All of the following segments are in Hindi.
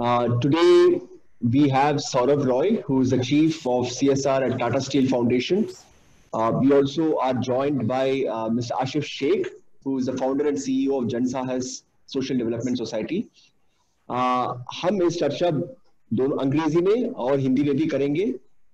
Today we have Saurav Roy, who is the Chief of CSR at Tata Steel Foundation. We also are joined by Mr. Ashif Sheikh, who is the founder and CEO of Jansahas Social Development Society. हम इस चर्चा दोनों अंग्रेजी में और हिंदी में भी करेंगे.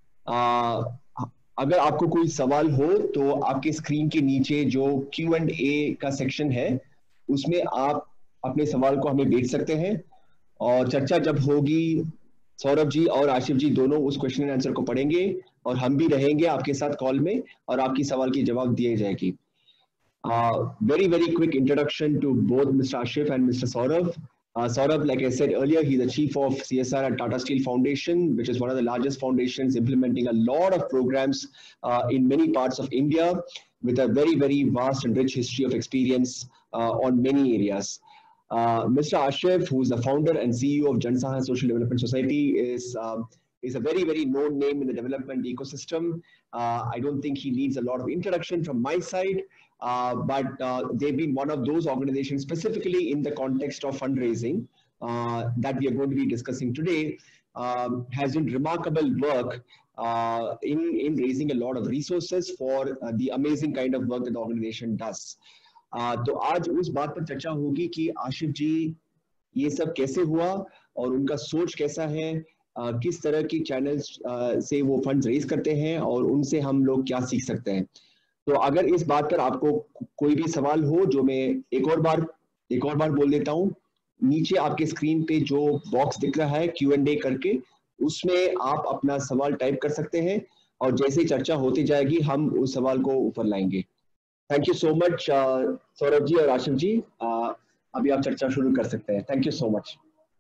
अगर आपको कोई सवाल हो तो आपके स्क्रीन के नीचे जो Q&A का सेक्शन है उसमें आप अपने सवाल को हमें भेज सकते हैं और चर्चा जब होगी सौरभ जी और आशिफ जी दोनों उस क्वेश्चन एंड आंसर को पढ़ेंगे और हम भी रहेंगे आपके साथ कॉल में और आपकी सवाल की जवाब दिए जाएगी. Very quick introduction to both Mr. Ashif and Mr. Saurav. Saurav, like I said earlier, he's the Chief of CSR at Tata Steel Foundation, which is one of the largest foundations implementing a lot of programs in many parts of India with a very vast and rich history of experience on many areas. Mr. Ashif, who is the founder and CEO of Jansaha Social Development Society, is a very known name in the development ecosystem. I don't think he needs a lot of introduction from my side. But they've been one of those organizations specifically in the context of fundraising that we are going to be discussing today, has done remarkable work in raising a lot of resources for the amazing kind of work that the organization does. तो आज उस बात पर चर्चा होगी कि आशिफ जी ये सब कैसे हुआ और उनका सोच कैसा है, किस तरह की चैनल्स से वो फंड्स रेज करते हैं और उनसे हम लोग क्या सीख सकते हैं. तो अगर इस बात पर आपको कोई भी सवाल हो, जो मैं एक और बार बोल देता हूँ, नीचे आपके स्क्रीन पे जो बॉक्स दिख रहा है Q&A करके, उसमें आप अपना सवाल टाइप कर सकते हैं और जैसे ही चर्चा होती जाएगी हम उस सवाल को ऊपर लाएंगे. Thank you so much Saurabh ji और आशिफ जी. अभी आप चर्चा शुरू कर सकते हैं. Thank you so much.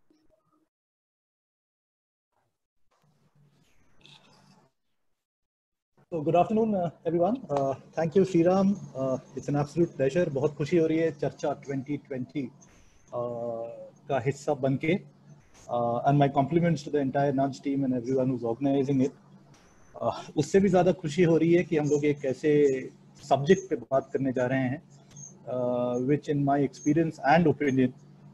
So good afternoon everyone. Thank you Sriram. It's an absolute pleasure. बहुत खुशी हो रही है चर्चा 2020 का हिस्सा बनके. And my compliments to the entire NUDGE team and everyone who's organizing it. उससे भी ज़्यादा खुशी हो रही है कि हम लोग एक ऐसे सब्जेक्ट पे बात करने जा रहे हैं which in my experience and opinion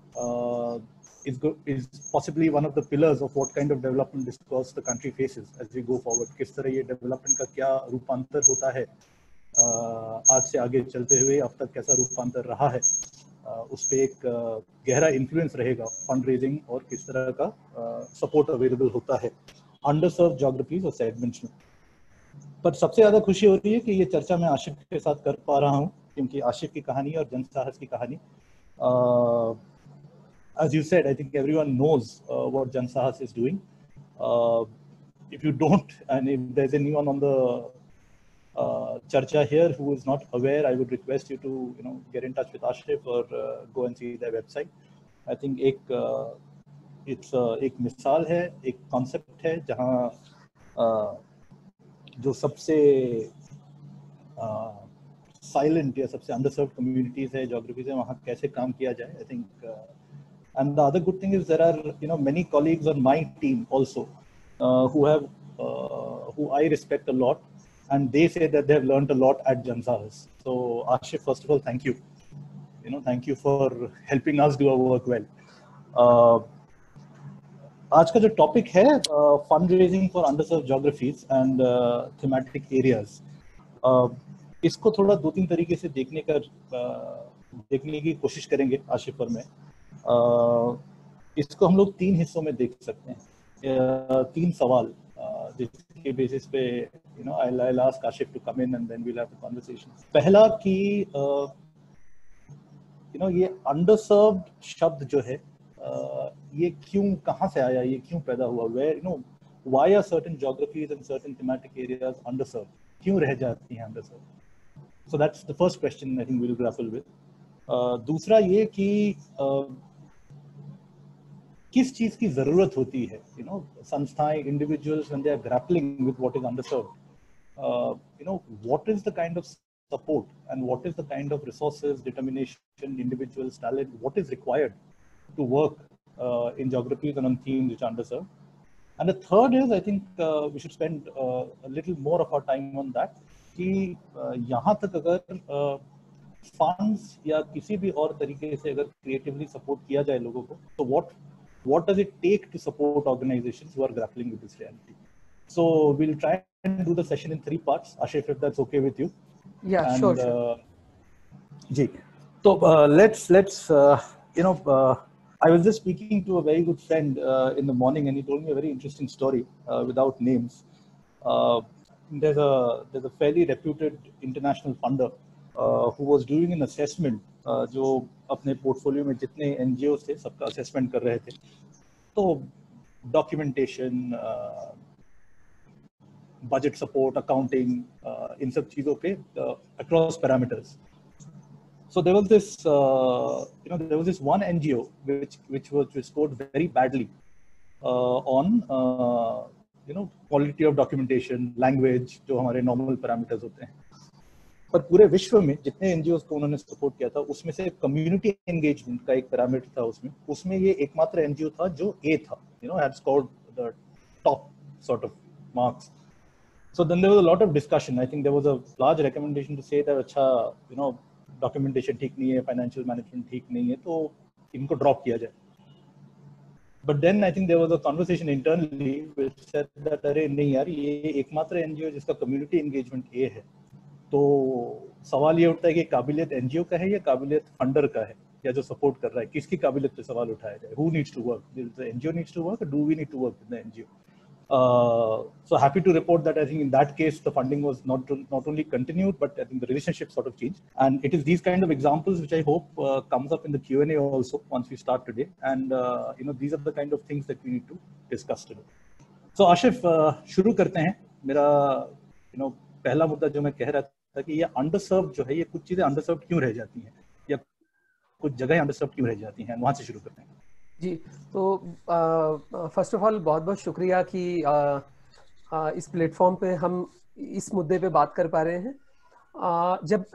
is possibly one of the pillars of what kind of development discourse the country faces as we go forward. किस तरह ये development का क्या रूपांतर होता है आज से आगे चलते हुए, अब तक कैसा रूपांतर रहा है, उस पे एक गहरा इन्फ्लुएंस रहेगा फंड रेजिंग और किस तरह का सपोर्ट अवेलेबल होता है अंडरसर्व्ड ज्योग्राफीज और सेगमेंट्स में. पर सबसे ज़्यादा खुशी हो रही है कि ये चर्चा मैं आशिफ के साथ कर पा रहा हूँ, क्योंकि आशिफ की कहानी और जनसाहस की कहानी, as you said, I think everyone knows what Jansahas is doing. If you don't, and if there's anyone on the charcha here who is not aware, I would request you to get in touch with Ashif or go and see their website. I think it's एक मिसाल है, एक concept है जहाँ जो सबसे silent या सबसे underserved communities है, geographies है, वहाँ कैसे काम किया जाए. I think and the other good thing is there are many colleagues on my team also who I respect a lot, and they say that they have learned a lot at Jansahas. So Ashif, first of all, thank you. Thank you for helping us do our work well. आज का जो टॉपिक है fund raising for underserved geographies and thematic areas, इसको थोड़ा 2-3 तरीके से देखने की कोशिश करेंगे आशिफ और मैं. इसको हम लोग 3 हिस्सों में देख सकते हैं. 3 सवाल जिसके बेसिस पे I'll ask Ashif to come in and then we'll have the conversation. पहला कि ये अंडरसर्व्ड शब्द जो है ये क्यों, कहाँ से आया, ये क्यों पैदा हुआ, where why are certain geographies and certain thematic areas underserved, क्यों रह जाती हैं underserved. So that's the first question I think we'll grapple with. दूसरा ये कि किस चीज की जरूरत होती है, संस्थाएं, individuals when they are grappling with what is underserved, what is the kind of support and what is the kind of resources, determination, individuals, talent, what is required to work in geographies and on themes which are underserved. And the third is, I think we should spend a little more of our time on that, कि यहाँ तक अगर funds या किसी भी और तरीके से अगर creatively support किया जाए लोगों को, तो what what does it take to support organizations who are grappling with this reality. So we'll try and do the session in 3 parts. Ashif, if that's okay with you. Yeah, and, sure. Ji. So let's I was just speaking to a very good friend in the morning, and he told me a very interesting story without names. There's a fairly reputed international funder who was doing an assessment जो अपने portfolio में जितने NGOs थे सबका assessment कर रहे थे. तो documentation, budget support, accounting, इन सब चीजों पे across parameters. So there was this, there was this one NGO which scored very badly on, quality of documentation, language, जो हमारे normal parameters होते हैं. पर पूरे विश्व में जितने NGOs को उन्होंने support किया था, उसमें से community engagement का एक parameter था उसमें ये एकमात्र NGO था जो A था, had scored the top sort of marks. So then there was a lot of discussion. I think there was a large recommendation to say that अच्छा, documentation ठीक नहीं है, financial management ठीक नहीं है, तो इनको drop किया जाए. But then I think there was a conversation internally which said that अरे नहीं यार, ये एकमात्र NGO जिसका community engagement A है, तो सवाल ये उठता है कि काबिलियत NGO का है या काबिलियत funder का है, या जो support कर रहा है, किसकी काबिलियत पे सवाल उठाया जाए? Who needs to work? The NGO needs to work, or do we need to work with the NGO? So happy to report that I think in that case the funding was not only continued, but I think the relationship sort of changed. And it is these kind of examples which I hope comes up in the Q&A also once we start today. And these are the kind of things that we need to discuss today. So Ashif, शुरू करते हैं. मेरा पहला मुद्दा जो मैं कह रहा था कि ये underserved जो है, ये कुछ चीजें underserved क्यों रह जाती हैं या कुछ जगह underserved क्यों रह जाती हैं, वहां से शुरू करते हैं. जी, तो फर्स्ट ऑफ ऑल बहुत बहुत शुक्रिया कि इस प्लेटफॉर्म पे हम इस मुद्दे पे बात कर पा रहे हैं. जब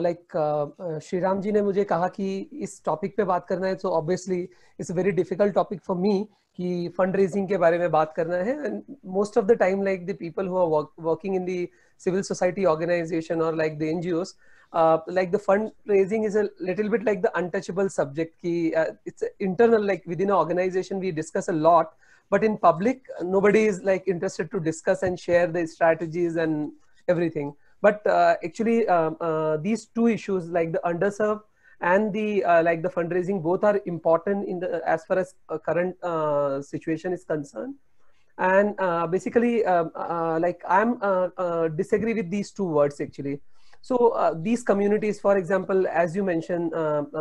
श्रीराम जी ने मुझे कहा कि इस टॉपिक पे बात करना है, तो obviously it's a very difficult topic for me कि फंड रेजिंग के बारे में बात करना है. And most of the time like the people who are working in the civil society organization or like the NGOs, like the fundraising is a little bit like the untouchable subject. It's internal, like within an organization we discuss a lot, but in public nobody is like interested to discuss and share the strategies and everything. But actually these two issues, like the underserved and the like the fundraising, both are important in the as far as current situation is concerned. And basically like I'm disagree with these two words actually. So these communities, for example, as you mentioned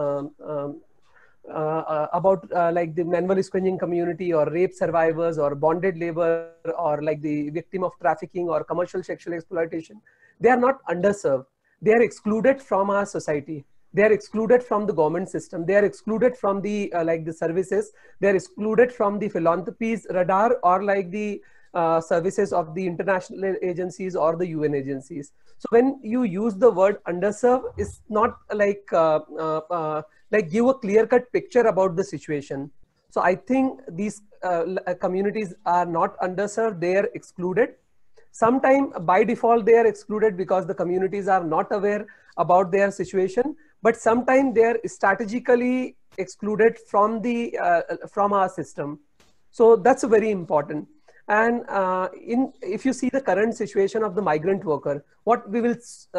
about like the manual screening community or rape survivors or bonded labor or like the victim of trafficking or commercial sexual exploitation, they are not underserved. They are excluded from our society. They are excluded from the government system. They are excluded from the like the services. They are excluded from the philanthropies radar or like the services of the international agencies or the UN agencies. So when you use the word underserved, it's not like like give a clear-cut picture about the situation. So I think these communities are not underserved. They are excluded. Sometimes by default they are excluded because the communities are not aware about their situation. But sometimes they are strategically excluded from the from our system. So that's very important. And if you see the current situation of the migrant worker, what we will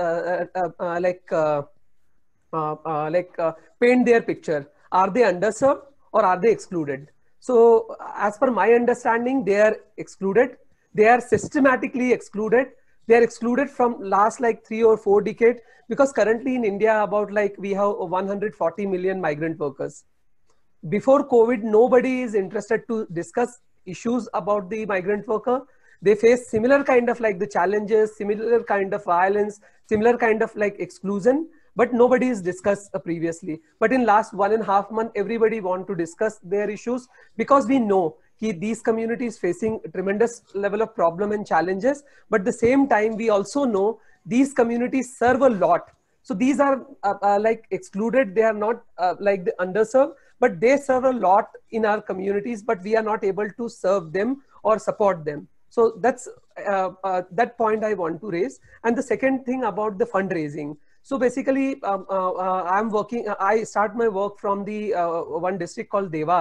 paint their picture. Are they underserved or are they excluded? So as per my understanding, they are excluded. They are systematically excluded. They are excluded from last like 3 or 4 decades, because currently in India about like we have 140 million migrant workers. Before COVID, nobody is interested to discuss issues about the migrant worker. They face similar kind of like the challenges, similar kind of violence, similar kind of like exclusion, but nobody is discussed previously. But in last 1.5 months, everybody want to discuss their issues, because we know these communities facing a tremendous level of problem and challenges. But at the same time, we also know these communities serve a lot. So these are like excluded. They are not like the underserved, but they serve a lot in our communities, but we are not able to serve them or support them. So that's that point I want to raise. And the second thing about the fundraising. So basically, I start my work from the one district called Devas.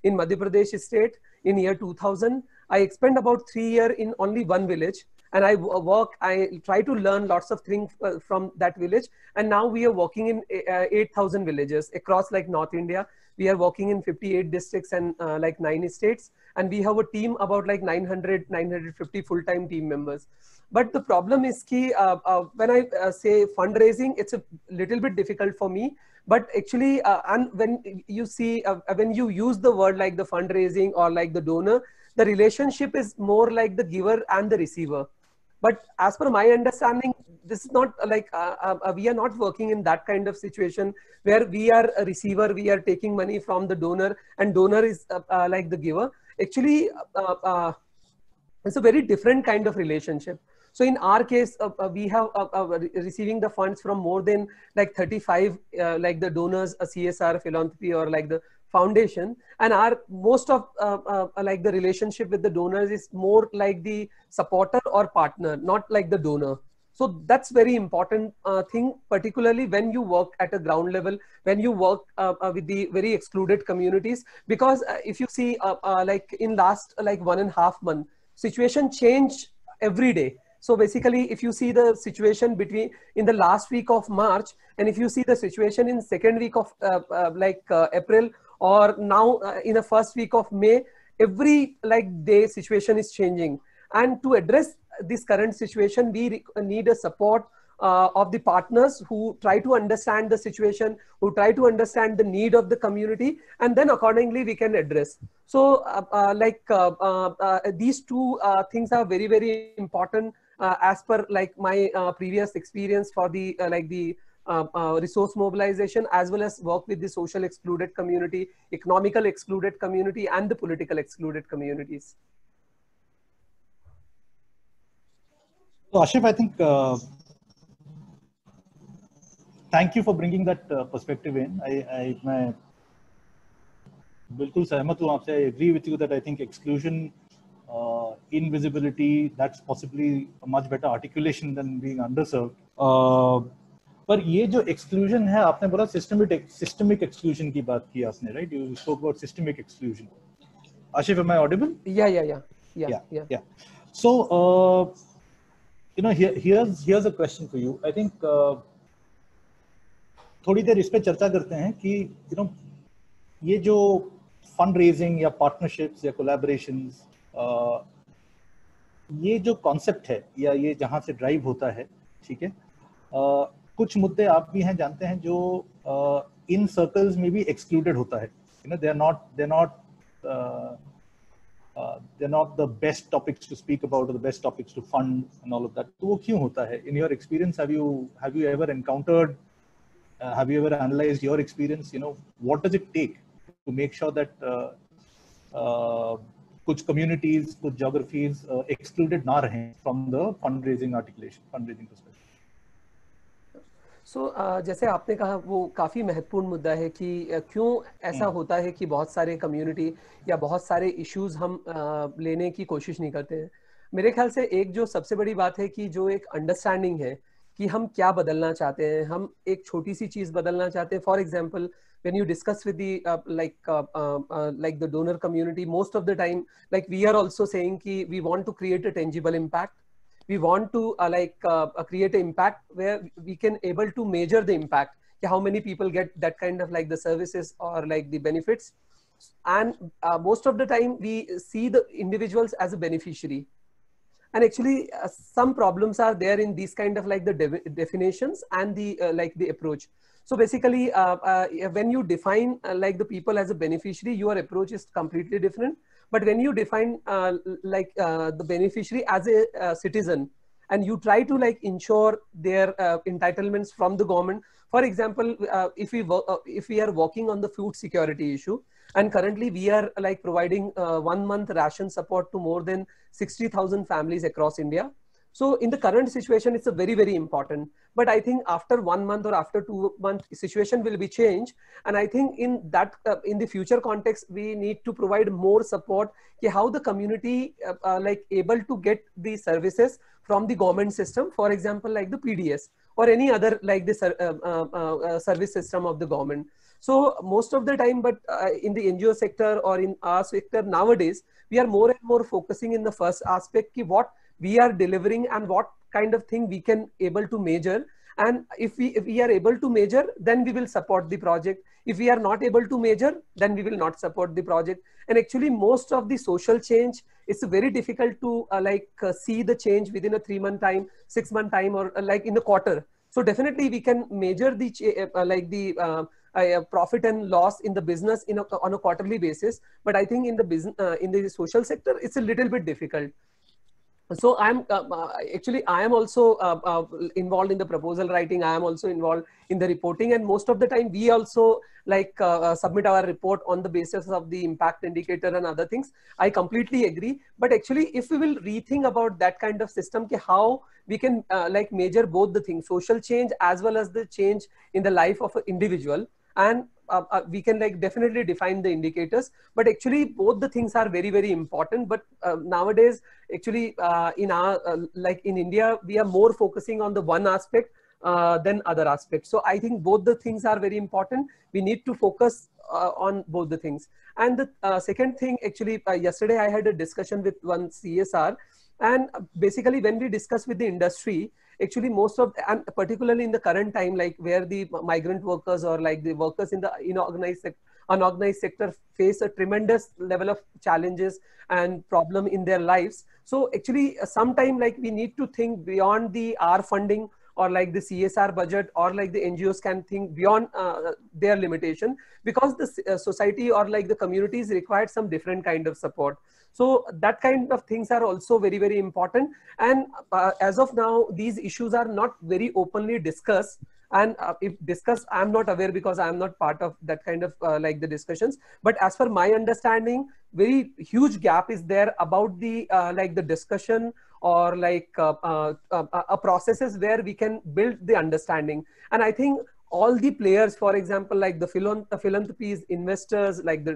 in Madhya Pradesh state in year 2000. I spent about 3 years in only one village, and I try to learn lots of things from that village. And now we are working in 8,000 villages across like North India. We are working in 58 districts and like 9 states. And we have a team about like 950 full-time team members. But the problem is when I say fundraising, it's a little bit difficult for me. But actually, and when you see, when you use the word like the fundraising or like the donor, the relationship is more like the giver and the receiver. But as per my understanding, this is not like, we are not working in that kind of situation where we are a receiver, we are taking money from the donor and donor is like the giver. Actually, it's a very different kind of relationship. So in our case, we have receiving the funds from more than like 35 like the donors, a CSR, philanthropy, or like the foundation. And our most of like the relationship with the donors is more like the supporter or partner, not like the donor. So that's very important thing, particularly when you work at a ground level, when you work with the very excluded communities. Because if you see like in last like 1.5 months, situation change every day. So basically, if you see the situation between in the last week of March, and if you see the situation in second week of April, or now in the first week of May, every like day situation is changing. And to address this current situation, we need a support of the partners who try to understand the situation, who try to understand the need of the community, and then accordingly we can address. So these two things are very, very important as per like my previous experience for the resource mobilization, as well as work with the social excluded community, economical excluded community, and the political excluded communities. So Ashif, I think thank you for bringing that perspective in. मैं बिल्कुल सहमत हूँ आपसे. I agree with you that I think exclusion, invisibility, that's possibly a much better articulation than being underserved. पर ये जो exclusion है, आपने बोला systemic exclusion की बात की आपने, right? You spoke about systemic exclusion. Ashif, am I audible? Yeah. So you know, here's a question for you. I think थोड़ी देर इस पे चर्चा करते हैं कि you know, ये जो fundraising या partnerships या collaborations, ये जो concept है या ये जहाँ से drive होता है, ठीक है, कुछ मुद्दे आप भी हैं जानते हैं जो in circles में भी excluded होता है. You know, they're not the best topics to speak about or the best topics to fund and all of that. तो वो क्यों होता है? In your experience, have you ever encountered, have you ever analyzed your experience? You know, what does it take to make sure that कुछ communities, कुछ geographies excluded ना रहें from the fundraising articulation, fundraising perspective? So, जैसे आपने कहा, वो काफ़ी महत्वपूर्ण मुद्दा है कि क्यों ऐसा होता है कि बहुत सारे कम्युनिटी या बहुत सारे इश्यूज हम लेने की कोशिश नहीं करते हैं. मेरे ख्याल से एक जो सबसे बड़ी बात है कि जो एक अंडरस्टैंडिंग है कि हम क्या बदलना चाहते हैं. हम एक छोटी सी चीज़ बदलना चाहते हैं. For example, when you discuss with the like the donor community, most of the time, like we are also saying कि we want to create a tangible impact. We want to create an impact where we can able to measure the impact. How many people get that kind of like the services or like the benefits. And most of the time we see the individuals as a beneficiary. And actually some problems are there in these kind of like the definitions and the like the approach. So basically when you define like the people as a beneficiary, your approach is completely different. But when you define the beneficiary as a citizen, and you try to like ensure their entitlements from the government. For example, if we are working on the food security issue, and currently we are like providing 1 month ration support to more than 60,000 families across India. So in the current situation, it's a very, very important. But I think after 1 month or after 2 months, situation will be changed. And I think in that, in the future context, we need to provide more support. How the community like able to get the services from the government system, for example, like the PDS or any other like this service system of the government. So most of the time, but in the NGO sector or in our sector nowadays, we are more and more focusing in the first aspect, ki what we are delivering and what kind of thing we can able to measure. And if we are able to measure, then we will support the project. If we are not able to measure, then we will not support the project. And actually most of the social change, it's very difficult to see the change within a 3-month time, 6-month time, or like in a quarter. So definitely we can measure the profit and loss in the business on a quarterly basis. But I think in the business, in the social sector, it's a little bit difficult. So actually I am also involved in the proposal writing. I am also involved in the reporting, and most of the time we also submit our report on the basis of the impact indicator and other things. I completely agree. But actually, if we will rethink about that kind of system, how we can measure both the things, social change as well as the change in the life of an individual, and we can definitely define the indicators. But actually both the things are very, very important. But nowadays actually in our in India, we are more focusing on the one aspect than other aspects. So I think both the things are very important. We need to focus on both the things. And the second thing, actually yesterday I had a discussion with one CSR, and basically when we discuss with the industry, actually most of, and particularly in the current time, where the migrant workers or the workers in the unorganized sector face a tremendous level of challenges and problem in their lives. So actually sometime we need to think beyond the R funding, or the CSR budget, or the NGOs can think beyond their limitation, because the society or the communities require some different kind of support. So that kind of things are also very, very important. And as of now, these issues are not very openly discussed. And if discussed, I'm not aware, because I'm not part of that kind of the discussions. But as per my understanding, very huge gap is there about the the discussion, or processes where we can build the understanding. And I think all the players, for example, the philanthropies, investors, the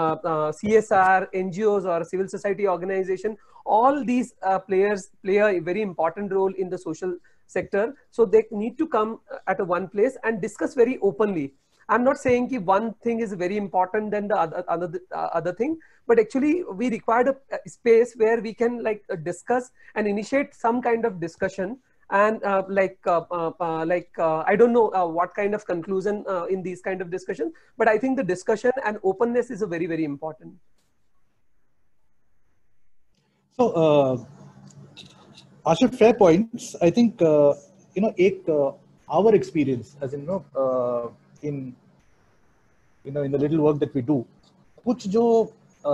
CSR, NGOs, or civil society organization, all these players play a very important role in the social sector. So they need to come at a one place and discuss very openly. I'm not saying that one thing is very important than the other thing, but actually we required a space where we can discuss and initiate some kind of discussion. And I don't know what kind of conclusion in these kind of discussions, but I think the discussion and openness is a very, very important. So Ashraf, fair points. I think our experience, as in in the little work that we do, kuch jo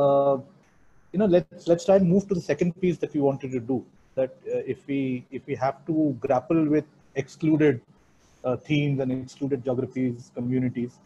let's try and move to the second piece that we wanted to do. That if we have to grapple with excluded themes and excluded geographies, communities,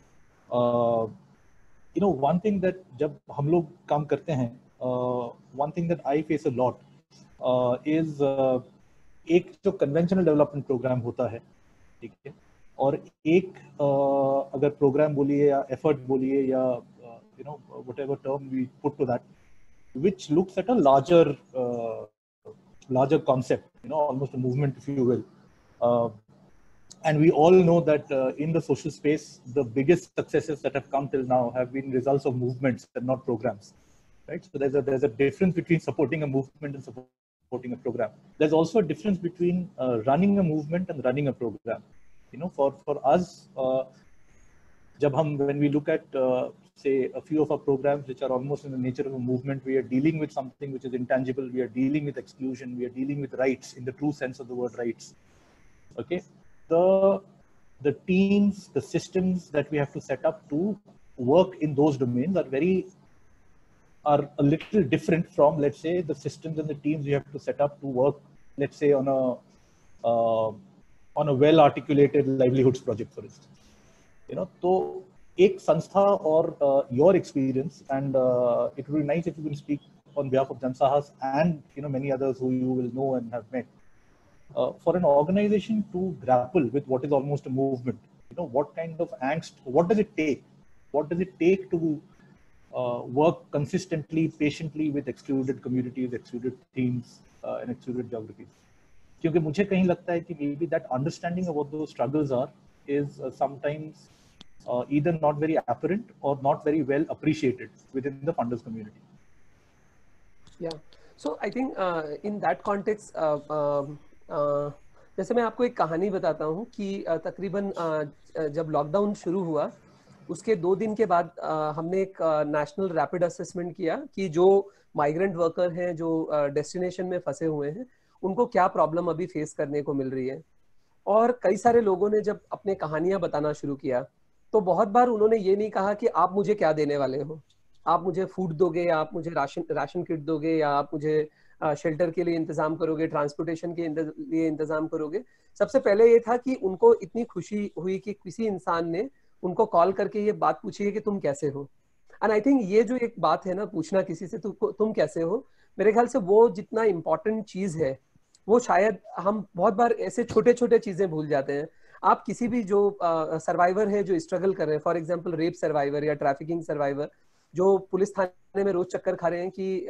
one thing that jab hum log kaam karte hain, one thing that I face a lot is एक जो conventional development program होता है, ठीक है, और एक अगर program बोलिए या effort बोलिए या whatever term we put to that, which looks at a larger concept, almost a movement, if you will. And we all know that in the social space, the biggest successes that have come till now have been results of movements and not programs, right? So there's a difference between supporting a movement and supporting a program. There's also a difference between running a movement and running a program. For us, when we look at say a few of our programs which are almost in the nature of a movement, we are dealing with something which is intangible. We are dealing with exclusion. We are dealing with rights in the true sense of the word rights. Okay, the teams, the systems that we have to set up to work in those domains are a little different from, let's say, the systems and the teams we have to set up to work, let's say, on a well-articulated livelihoods project, for instance. So एक संस्था or your experience, and it would be nice if you can speak on behalf of Jansahas and many others who you will know and have met, for an organization to grapple with what is almost a movement. What kind of angst, what does it take? What does it take to work consistently, patiently with excluded communities, excluded themes, and excluded geographies? क्योंकि मुझे कहीं लगता है कि maybe that understanding of what those struggles are is sometimes either not very apparent or not very well appreciated within the funders community. Yeah, so I think in that context, जैसे मैं आपको एक कहानी बताता हूँ कि तकरीबन जब लॉकडाउन शुरू हुआ उसके 2 दिन के बाद हमने एक नेशनल रैपिड असेसमेंट किया कि जो माइग्रेंट वर्कर हैं जो डेस्टिनेशन में फंसे हुए हैं उनको क्या प्रॉब्लम अभी फेस करने को मिल रही है। और कई सारे लोगों ने जब अपने कहानियां बताना शुरू किया तो बहुत बार उन्होंने ये नहीं कहा कि आप मुझे क्या देने वाले हो, आप मुझे फूड दोगे या आप मुझे राशन किट दोगे या आप मुझे शेल्टर के लिए इंतजाम करोगे, ट्रांसपोर्टेशन के लिए इंतजाम करोगे। सबसे पहले ये था कि उनको इतनी खुशी हुई कि किसी इंसान ने उनको कॉल करके ये बात पूछी है कि तुम कैसे हो। एंड आई थिंक ये जो एक बात है ना, पूछना किसी से तुम कैसे हो, मेरे ख्याल से वो जितना इम्पोर्टेंट चीज है वो शायद हम बहुत बार ऐसे छोटे छोटे चीजें भूल जाते हैं। आप किसी भी जो सर्वाइवर है जो स्ट्रगल कर रहे हैं, फॉर एग्जांपल रेप सर्वाइवर या ट्रैफिकिंग सर्वाइवर जो पुलिस थाने में रोज चक्कर खा रहे हैं कि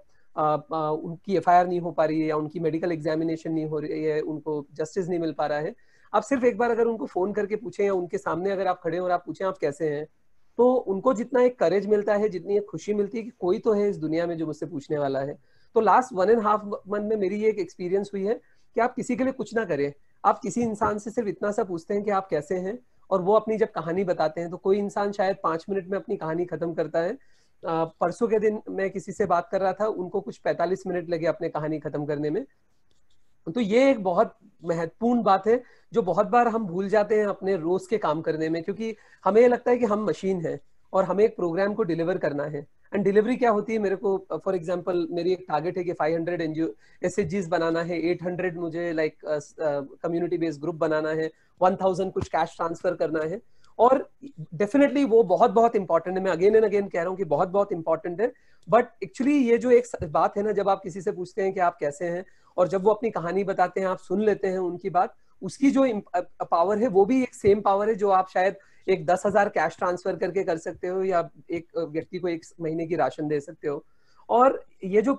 उनकी एफआईआर नहीं हो पा रही है या उनकी मेडिकल एग्जामिनेशन नहीं हो रही है, उनको जस्टिस नहीं मिल पा रहा है, आप सिर्फ एक बार अगर उनको फोन करके पूछें या उनके सामने अगर आप खड़े हो और आप पूछें आप कैसे हैं, तो उनको जितना एक करेज मिलता है, जितनी एक खुशी मिलती है कि कोई तो है इस दुनिया में जो मुझसे पूछने वाला है। तो लास्ट 1.5 मंथ में मेरी ये एक एक्सपीरियंस हुई है कि आप किसी के लिए कुछ ना करें, आप किसी इंसान से सिर्फ इतना सा पूछते हैं कि आप कैसे हैं, और वो अपनी जब कहानी बताते हैं तो कोई इंसान शायद 5 मिनट में अपनी कहानी खत्म करता है। परसों के दिन मैं किसी से बात कर रहा था, उनको कुछ 45 मिनट लगे अपने कहानी खत्म करने में। तो ये एक बहुत महत्वपूर्ण बात है जो बहुत बार हम भूल जाते हैं अपने रोज के काम करने में, क्योंकि हमें ये लगता है कि हम मशीन हैं और हमें एक प्रोग्राम को डिलीवर करना है। एंड डिलीवरी क्या होती है, मेरे को फॉर एग्जांपल मेरी एक टारगेट है कि 500 एनजीओ एसएचजीज बनाना है, 800 मुझे लाइक कम्युनिटी बेस्ड ग्रुप बनाना है, 1000 कुछ कैश ट्रांसफर करना है। और डेफिनेटली वो बहुत बहुत इंपॉर्टेंट है, मैं अगेन एंड अगेन कह रहा हूँ कि बहुत बहुत इंपॉर्टेंट है। बट एक्चुअली ये जो एक बात है ना, जब आप किसी से पूछते हैं कि आप कैसे हैं और जब वो अपनी कहानी बताते हैं, आप सुन लेते हैं उनकी बात, उसकी जो पावर है वो भी एक सेम पावर है जो आप शायद एक 10,000 कैश ट्रांसफर करके कर सकते हो या एक व्यक्ति को 1 महीने की राशन दे सकते हो। और ये जो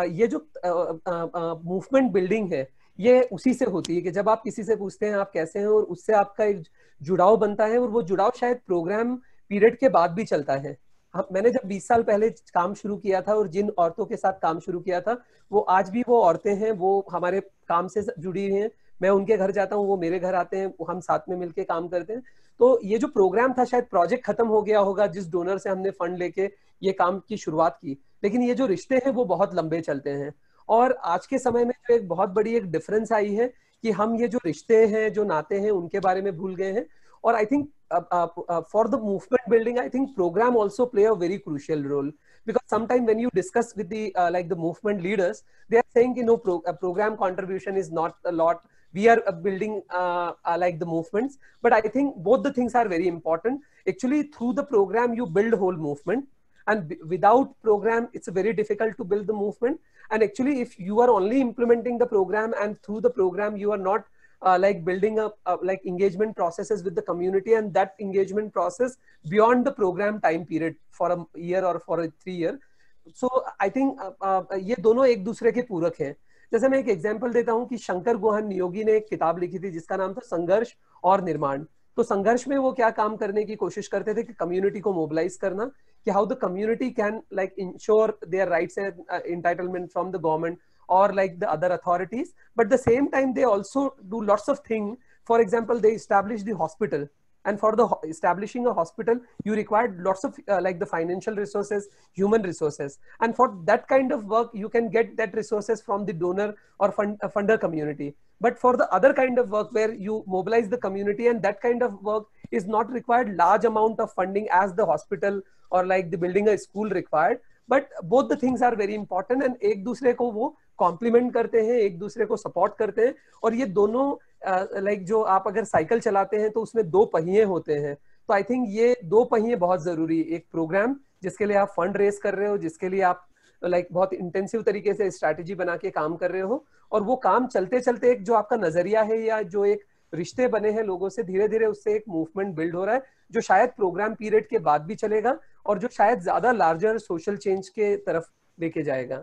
मूवमेंट बिल्डिंग है ये उसी से होती है कि जब आप किसी से पूछते हैं आप कैसे हैं और उससे आपका एक जुड़ाव बनता है, और वो जुड़ाव शायद प्रोग्राम पीरियड के बाद भी चलता है। मैंने जब 20 साल पहले काम शुरू किया था और जिन औरतों के साथ काम शुरू किया था वो आज भी वो औरतें हैं, वो हमारे काम से जुड़ी हुई हैं। मैं उनके घर जाता हूँ, वो मेरे घर आते हैं, हम साथ में मिलके काम करते हैं। तो ये जो प्रोग्राम था शायद प्रोजेक्ट खत्म हो गया होगा जिस डोनर से हमने फंड लेके ये काम की शुरुआत की, लेकिन ये जो रिश्ते हैं वो बहुत लंबे चलते हैं। और आज के समय में जो एक बहुत बड़ी एक डिफरेंस आई है कि हम ये जो रिश्ते हैं, जो नाते हैं, उनके बारे में भूल गए हैं। और I think for the movement building, I think program also play a very crucial role, because sometimes when you discuss with the like the movement leaders, they are saying program contribution is not a lot, we are building like the movements. But I think both the things are very important. Actually through the program you build whole movement, and without program it's very difficult to build the movement. And actually if you are only implementing the program and through the program you are not like building up like engagement processes with the community, and that engagement process beyond the program time period for a year or for a 3 year. So I think ये दोनों एक दूसरे के पूरक हैं। जैसे मैं एक एग्जांपल देता हूँ कि शंकर गुहन नियोगी ने एक किताब लिखी थी जिसका नाम था संघर्ष और निर्माण। तो संघर्ष में वो क्या काम करने की कोशिश करते थे कि कम्युनिटी को मोबिलाइज करना, कि how the community can like ensure their rights and entitlement from the government or like the other authorities. But the same time they also do lots of things. For example, they establish the hospital, and for the establishing a hospital you required lots of like the financial resources, human resources, and for that kind of work you can get that resources from the donor or funder community. But for the other kind of work where you mobilize the community, and that kind of work is not required large amount of funding as the hospital or like the building a school required. But both the things are very important, and एक दूसरे को वो कॉम्प्लीमेंट करते हैं, एक दूसरे को सपोर्ट करते हैं। और ये दोनों लाइक जो आप अगर साइकिल चलाते हैं तो उसमें 2 पहिए होते हैं। तो आई थिंक ये 2 पहिए बहुत जरूरी है। एक प्रोग्राम जिसके लिए आप फंड रेस कर रहे हो, जिसके लिए आप लाइक बहुत इंटेंसिव तरीके से स्ट्रैटेजी बना के काम कर रहे हो, और वो काम चलते चलते एक जो आपका नजरिया है या जो एक रिश्ते बने हैं लोगों से, धीरे धीरे उससे एक मूवमेंट बिल्ड हो रहा है जो शायद प्रोग्राम पीरियड के बाद भी चलेगा और जो शायद ज्यादा लार्जर सोशल चेंज के तरफ लेके जाएगा।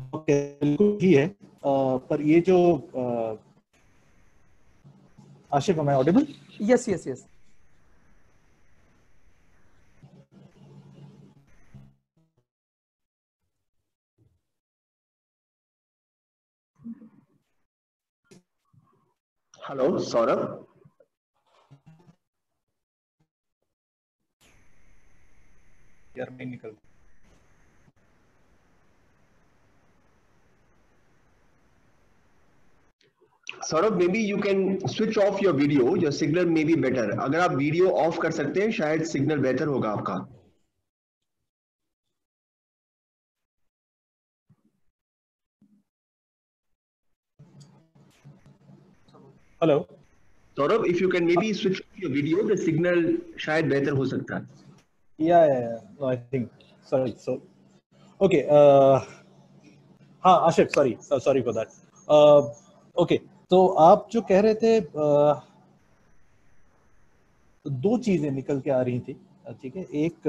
बिल्कुल ही है, पर ये जो Ashif, am I audible? Yes, yes, yes. Hello Saurabh. यार मैं निकल Saurabh, maybe you can switch off your video, your signal may be better. अगर आप वीडियो ऑफ कर सकते हैं शायद सिग्नल बेहतर होगा आपका। Hello Saurabh, if you can maybe switch off your video, the signal शायद बेहतर हो सकता है। या I think sorry so okay हाँ Ashif, sorry for that. Okay, तो आप जो कह रहे थे, दो चीजें निकल के आ रही थी, ठीक है। एक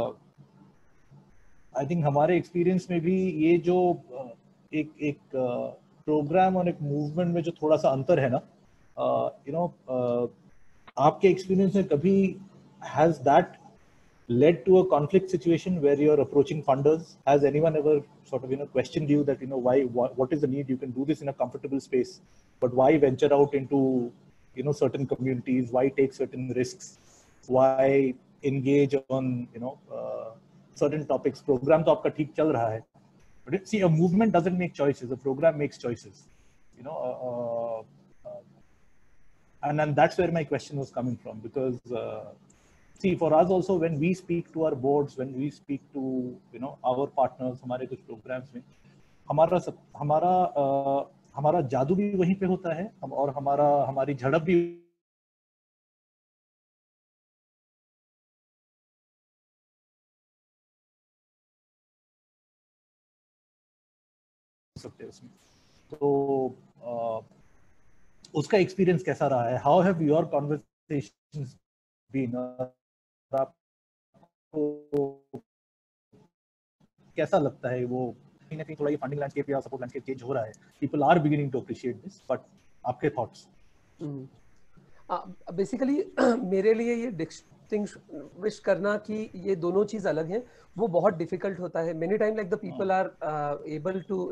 आई थिंक हमारे एक्सपीरियंस में भी ये जो एक प्रोग्राम और एक मूवमेंट में जो थोड़ा सा अंतर है ना, यू नो, आपके एक्सपीरियंस में कभी has that led to a conflict situation where you're approaching funders? Has anyone ever sort of questioned you that what is the need? You can do this in a comfortable space, but why venture out into certain communities? Why take certain risks? Why engage on certain topics? Program तो आपका ठीक चल रहा है, but see, a movement doesn't make choices. A program makes choices. And that's where my question was coming from, because see, for us also, when we speak to our boards, when we speak to our partners, हमारे कुछ programs में हमारा जादू भी वहीं पे होता है, और हमारी झड़प भी सकते हैं उसमें। तो उसका एक्सपीरियंस कैसा रहा है? How have your conversations been? आपको कैसा लगता है वो कहीं ना कहीं थोड़ा ये फंडिंग लैंडस्केप या सपोर्ट लैंडस्केप चेंज हो रहा है? People are beginning to appreciate this, but आपके थॉट्स? बेसिकली मेरे लिए ये डिस्टिंग्विश करना कि ये दोनों चीज अलग हैं, वो बहुत डिफिकल्ट होता है। Many time like the people are able to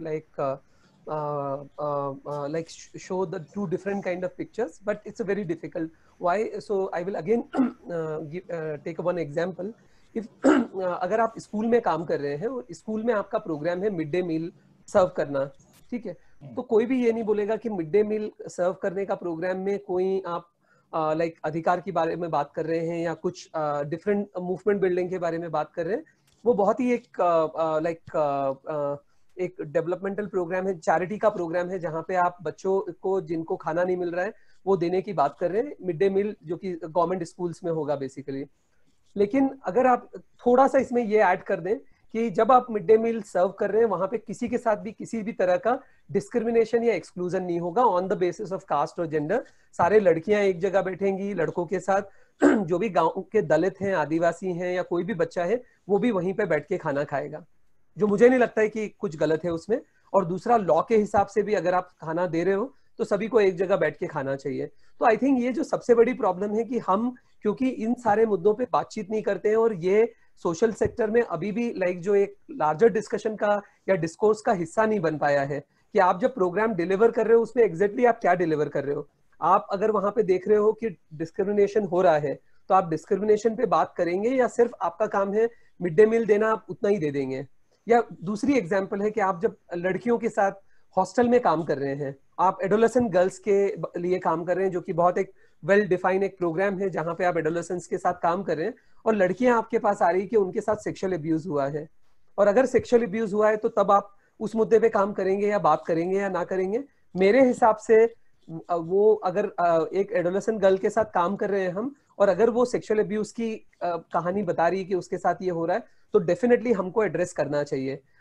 like show the two different kind of pictures, but it's a very difficult. Why? So I will again take one example. If अगर आप स्कूल में काम कर रहे हैं और स्कूल में आपका प्रोग्राम है मिड डे मील सर्व करना, ठीक है, तो कोई भी ये नहीं बोलेगा कि मिड डे मील सर्व करने का प्रोग्राम में कोई आप लाइक अधिकार के बारे में बात कर रहे हैं या कुछ डिफरेंट मूवमेंट बिल्डिंग के बारे में बात कर रहे हैं। वो बहुत ही एक डेवलपमेंटल प्रोग्राम है, चैरिटी का प्रोग्राम है, जहाँ पे आप बच्चों को जिनको खाना नहीं मिल रहा है वो देने की बात कर रहे हैं, मिड डे मील जो कि गवर्नमेंट स्कूल्स में होगा बेसिकली। लेकिन अगर आप थोड़ा सा इसमें ये ऐड कर दें कि जब आप मिड डे मील सर्व कर रहे हैं वहां पे किसी के साथ भी किसी भी तरह का डिस्क्रिमिनेशन या एक्सक्लूजन नहीं होगा on the basis of caste और जेंडर। सारे लड़कियां एक जगह बैठेंगी लड़कों के साथ, जो भी गांव के दलित हैं, आदिवासी हैं या कोई भी बच्चा है वो भी वहीं पे बैठ के खाना खाएगा, जो मुझे नहीं लगता है कि कुछ गलत है उसमें। और दूसरा, लॉ के हिसाब से भी अगर आप खाना दे रहे हो तो सभी को एक जगह बैठ के खाना चाहिए। तो आई थिंक ये जो सबसे बड़ी प्रॉब्लम है कि हम क्योंकि इन सारे मुद्दों पे बातचीत नहीं करते हैं, और ये सोशल सेक्टर में अभी भी लाइक जो एक लार्जर डिस्कशन का या डिस्कोर्स का हिस्सा नहीं बन पाया है कि आप जब प्रोग्राम डिलीवर कर रहे हो उसमें एग्जैक्टली आप क्या डिलीवर कर रहे हो। आप अगर वहां पे देख रहे हो कि डिस्क्रिमिनेशन हो रहा है तो आप डिस्क्रिमिनेशन पे बात करेंगे या सिर्फ आपका काम है मिड डे मील देना, आप उतना ही दे देंगे। या दूसरी एग्जाम्पल है कि आप जब लड़कियों के साथ हॉस्टल में काम कर रहे हैं, आप एडोलेसेंट गर्ल्स के लिए काम कर रहे हैं, जो कि बहुत एक वेल डिफाइन एक प्रोग्राम है जहां पे आप एडोलेसेंट्स के साथ काम कर रहे हैं, और लड़कियां आपके पास आ रही कि उनके साथ सेक्सुअल अब्यूज हुआ है, और अगर सेक्सुअल अब्यूज हुआ है तो तब आप उस मुद्दे पे काम करेंगे या बात करेंगे या ना करेंगे। मेरे हिसाब से वो अगर एक एडोलेसेंट गर्ल के साथ काम कर रहे हैं हम, और अगर वो सेक्सुअल अब्यूज की कहानी बता रही है कि उसके साथ ये हो रहा है, तो डेफिनेटली हमको एड्रेस करना चाहिए।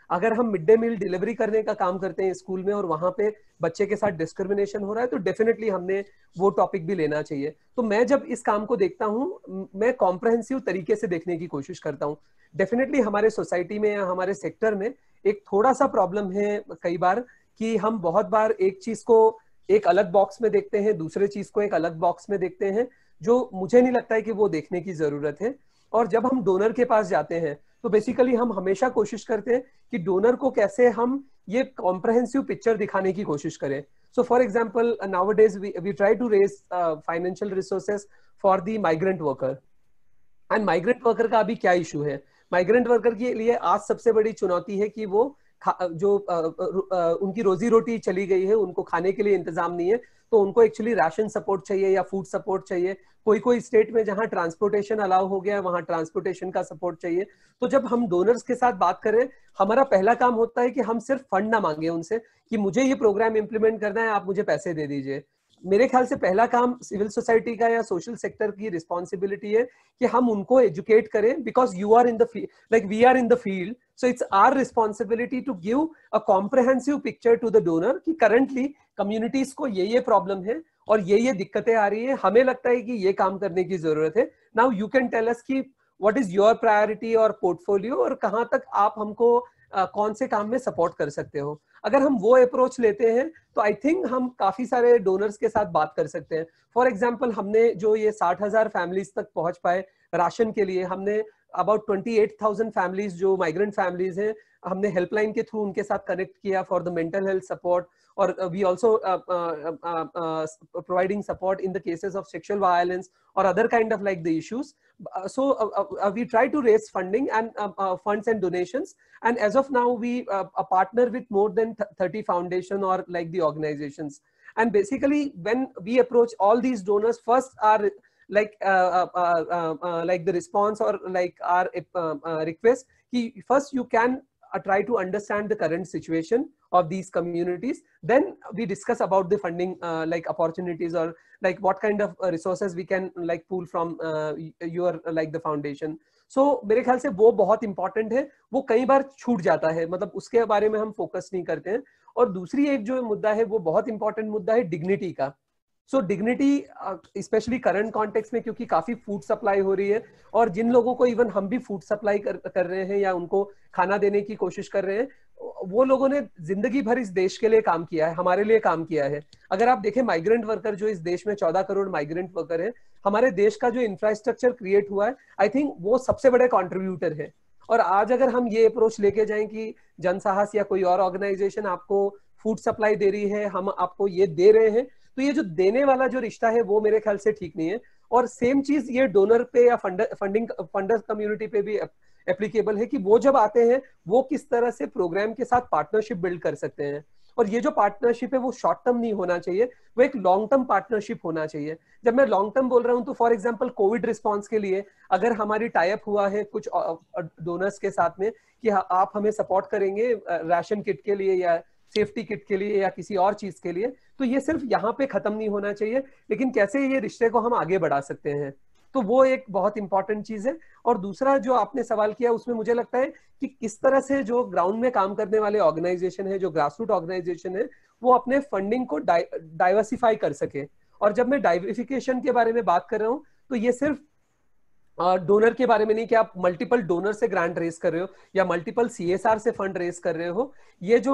अगर हम मिड डे मील डिलीवरी करने का काम करते हैं स्कूल में और वहां पे बच्चे के साथ डिस्क्रिमिनेशन हो रहा है, तो डेफिनेटली हमने वो टॉपिक भी लेना चाहिए। तो मैं जब इस काम को देखता हूँ, मैं कॉम्प्रहेंसिव तरीके से देखने की कोशिश करता हूँ। डेफिनेटली हमारे सोसाइटी में या हमारे सेक्टर में एक थोड़ा सा प्रॉब्लम है कई बार कि हम बहुत बार एक चीज को एक अलग बॉक्स में देखते हैं, दूसरे चीज को एक अलग बॉक्स में देखते हैं, जो मुझे नहीं लगता है कि वो देखने की जरूरत है। और जब हम डोनर के पास जाते हैं तो बेसिकली हम हमेशा कोशिश करते हैं कि डोनर को कैसे हम ये कॉम्प्रहेंसिव पिक्चर दिखाने की कोशिश करें। So for example nowadays we try to raise financial resources for the migrant worker. And migrant worker का अभी क्या इशू है? माइग्रेंट वर्कर के लिए आज सबसे बड़ी चुनौती है कि वो उनकी रोजी रोटी चली गई है, उनको खाने के लिए इंतजाम नहीं है, तो उनको एक्चुअली राशन सपोर्ट चाहिए या फूड सपोर्ट चाहिए। कोई कोई स्टेट में जहां ट्रांसपोर्टेशन अलाउ हो गया है वहां ट्रांसपोर्टेशन का सपोर्ट चाहिए। तो जब हम डोनर्स के साथ बात करें, हमारा पहला काम होता है कि हम सिर्फ फंड ना मांगे उनसे कि मुझे ये प्रोग्राम इंप्लीमेंट करना है, आप मुझे पैसे दे दीजिए। मेरे ख्याल से पहला काम सिविल सोसाइटी का या सोशल सेक्टर की रिस्पॉन्सिबिलिटी है कि हम उनको एजुकेट करें, because you are in the field, like we are in the field, so it's our responsibility to give a comprehensive picture to the donor कि करंटली कम्युनिटीज को ये प्रॉब्लम है और ये दिक्कतें आ रही है, हमें लगता है कि ये काम करने की जरूरत है। Now you can tell us कि व्हाट इज योर प्रायोरिटी और पोर्टफोलियो, और कहां तक आप हमको कौन से काम में सपोर्ट कर सकते हो। अगर हम वो अप्रोच लेते हैं तो आई थिंक हम काफी सारे डोनर्स के साथ बात कर सकते हैं। फॉर एग्जांपल हमने जो ये 60,000 फैमिलीज तक पहुंच पाए राशन के लिए, हमने अबाउट 28,000 फैमिलीज जो माइग्रेंट फैमिलीज हैं, हमने हेल्पलाइन के थ्रू उनके साथ कनेक्ट किया for the mental health support, और we also providing support in the cases of sexual violence or other kind of like the issues. So we try to raise funding and funds and donations, and as of now we partner with more than 30 foundation or like the organizations. And basically when we approach all these donors, first are like the response or like our request ki first you can try to understand the current situation of these communities, then we discuss about the funding like opportunities or like what kind of resources we can like pool from your like the foundation. So मेरे ख्याल से वो बहुत important है, वो कई बार छूट जाता है, मतलब उसके बारे में हम फोकस नहीं करते हैं। और दूसरी एक जो मुद्दा है वो बहुत इंपॉर्टेंट मुद्दा है डिग्निटी का। So dignity specially current context में, क्योंकि काफी फूड सप्लाई हो रही है और जिन लोगों को इवन हम भी फूड सप्लाई कर रहे हैं या उनको खाना देने की कोशिश कर रहे हैं, वो लोगों ने जिंदगी भर इस देश के लिए काम किया है, हमारे लिए काम किया है। अगर आप देखें माइग्रेंट वर्कर जो इस देश में 14 करोड़ माइग्रेंट वर्कर है, हमारे देश का जो इंफ्रास्ट्रक्चर क्रिएट हुआ है, आई थिंक वो सबसे बड़े कॉन्ट्रीब्यूटर है। और आज अगर हम ये अप्रोच लेके जाएं कि जनसाहस या कोई और ऑर्गेनाइजेशन आपको फूड सप्लाई दे रही है, हम आपको ये दे रहे हैं, तो ये जो देने वाला जो रिश्ता है वो मेरे ख्याल से ठीक नहीं है। और सेम चीज ये डोनर पे या फंडर कम्युनिटी पे भी एप्लीकेबल है कि वो जब आते हैं वो किस तरह से प्रोग्राम के साथ पार्टनरशिप बिल्ड कर सकते हैं। और ये जो पार्टनरशिप है वो शॉर्ट टर्म नहीं होना चाहिए, वो एक लॉन्ग टर्म पार्टनरशिप होना चाहिए। जब मैं लॉन्ग टर्म बोल रहा हूँ तो फॉर एग्जांपल कोविड रिस्पांस के लिए अगर हमारी टाई अप हुआ है कुछ डोनर्स के साथ में कि आप हमें सपोर्ट करेंगे राशन किट के लिए या सेफ्टी किट के लिए या किसी और चीज के लिए, तो ये सिर्फ यहाँ पे खत्म नहीं होना चाहिए, लेकिन कैसे ये रिश्ते को हम आगे बढ़ा सकते हैं, तो वो एक बहुत इंपॉर्टेंट चीज है। और दूसरा जो आपने सवाल किया उसमें मुझे लगता है कि किस तरह से जो ग्राउंड में काम करने वाले ऑर्गेनाइजेशन है, जो ग्रासरूट ऑर्गेनाइजेशन है, वो अपने फंडिंग को डाइवर्सिफाई कर सके। और जब मैं डाइवर्सिफिकेशन के बारे में बात कर रहा हूँ तो ये सिर्फ डोनर के बारे में नहीं कि आप मल्टीपल डोनर से ग्रांट रेज कर रहे हो या मल्टीपल CSR से फंड रेज कर रहे हो। ये जो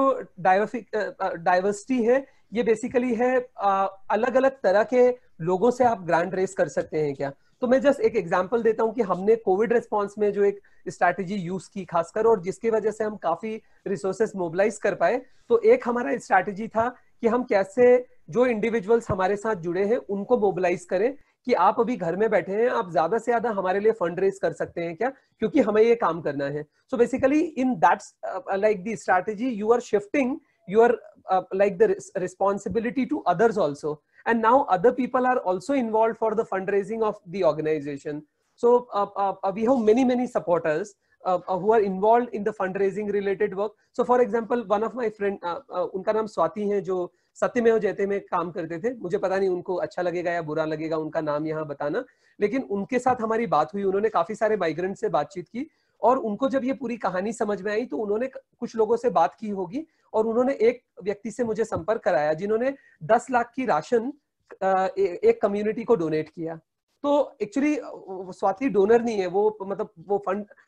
डाइवर्सिटी है ये बेसिकली है अलग अलग तरह के लोगों से आप ग्रांट रेज कर सकते हैं क्या। तो मैं जस्ट एक एग्जांपल देता हूं कि हमने कोविड रिस्पांस में जो एक स्ट्रैटेजी यूज की खासकर, और जिसकी वजह से हम काफी रिसोर्सेस मोबिलाइज कर पाए, तो एक हमारा स्ट्रैटेजी था कि हम कैसे जो इंडिविजुअल्स हमारे साथ जुड़े हैं उनको मोबिलाइज करें कि आप अभी घर में बैठे हैं, आप ज्यादा से ज्यादा हमारे लिए फंड रेज कर सकते हैं क्या, क्योंकि हमें ये काम करना है। So basically in that like the strategy you are shifting your like the responsibility to others also, and now other people are also involved for the fundraising of the organization. So we have many supporters who are involved in the fundraising related work. So for example one of my friend उनका नाम स्वाति है जो सत्यमेव जयते में काम करते थे, मुझे पता नहीं उनको अच्छा लगेगा या बुरा लगेगा उनका नाम यहाँ बताना, लेकिन उनके साथ हमारी बात हुई, उन्होंने काफी सारे माइग्रेंट से बातचीत की और उनको जब ये पूरी कहानी समझ में आई तो उन्होंने कुछ लोगों से बात की होगी और उन्होंने एक व्यक्ति से मुझे संपर्क कराया जिन्होंने 10 लाख की राशन एक कम्युनिटी को डोनेट किया। तो एक्चुअली स्वाति डोनर नहीं है, वो मतलब वो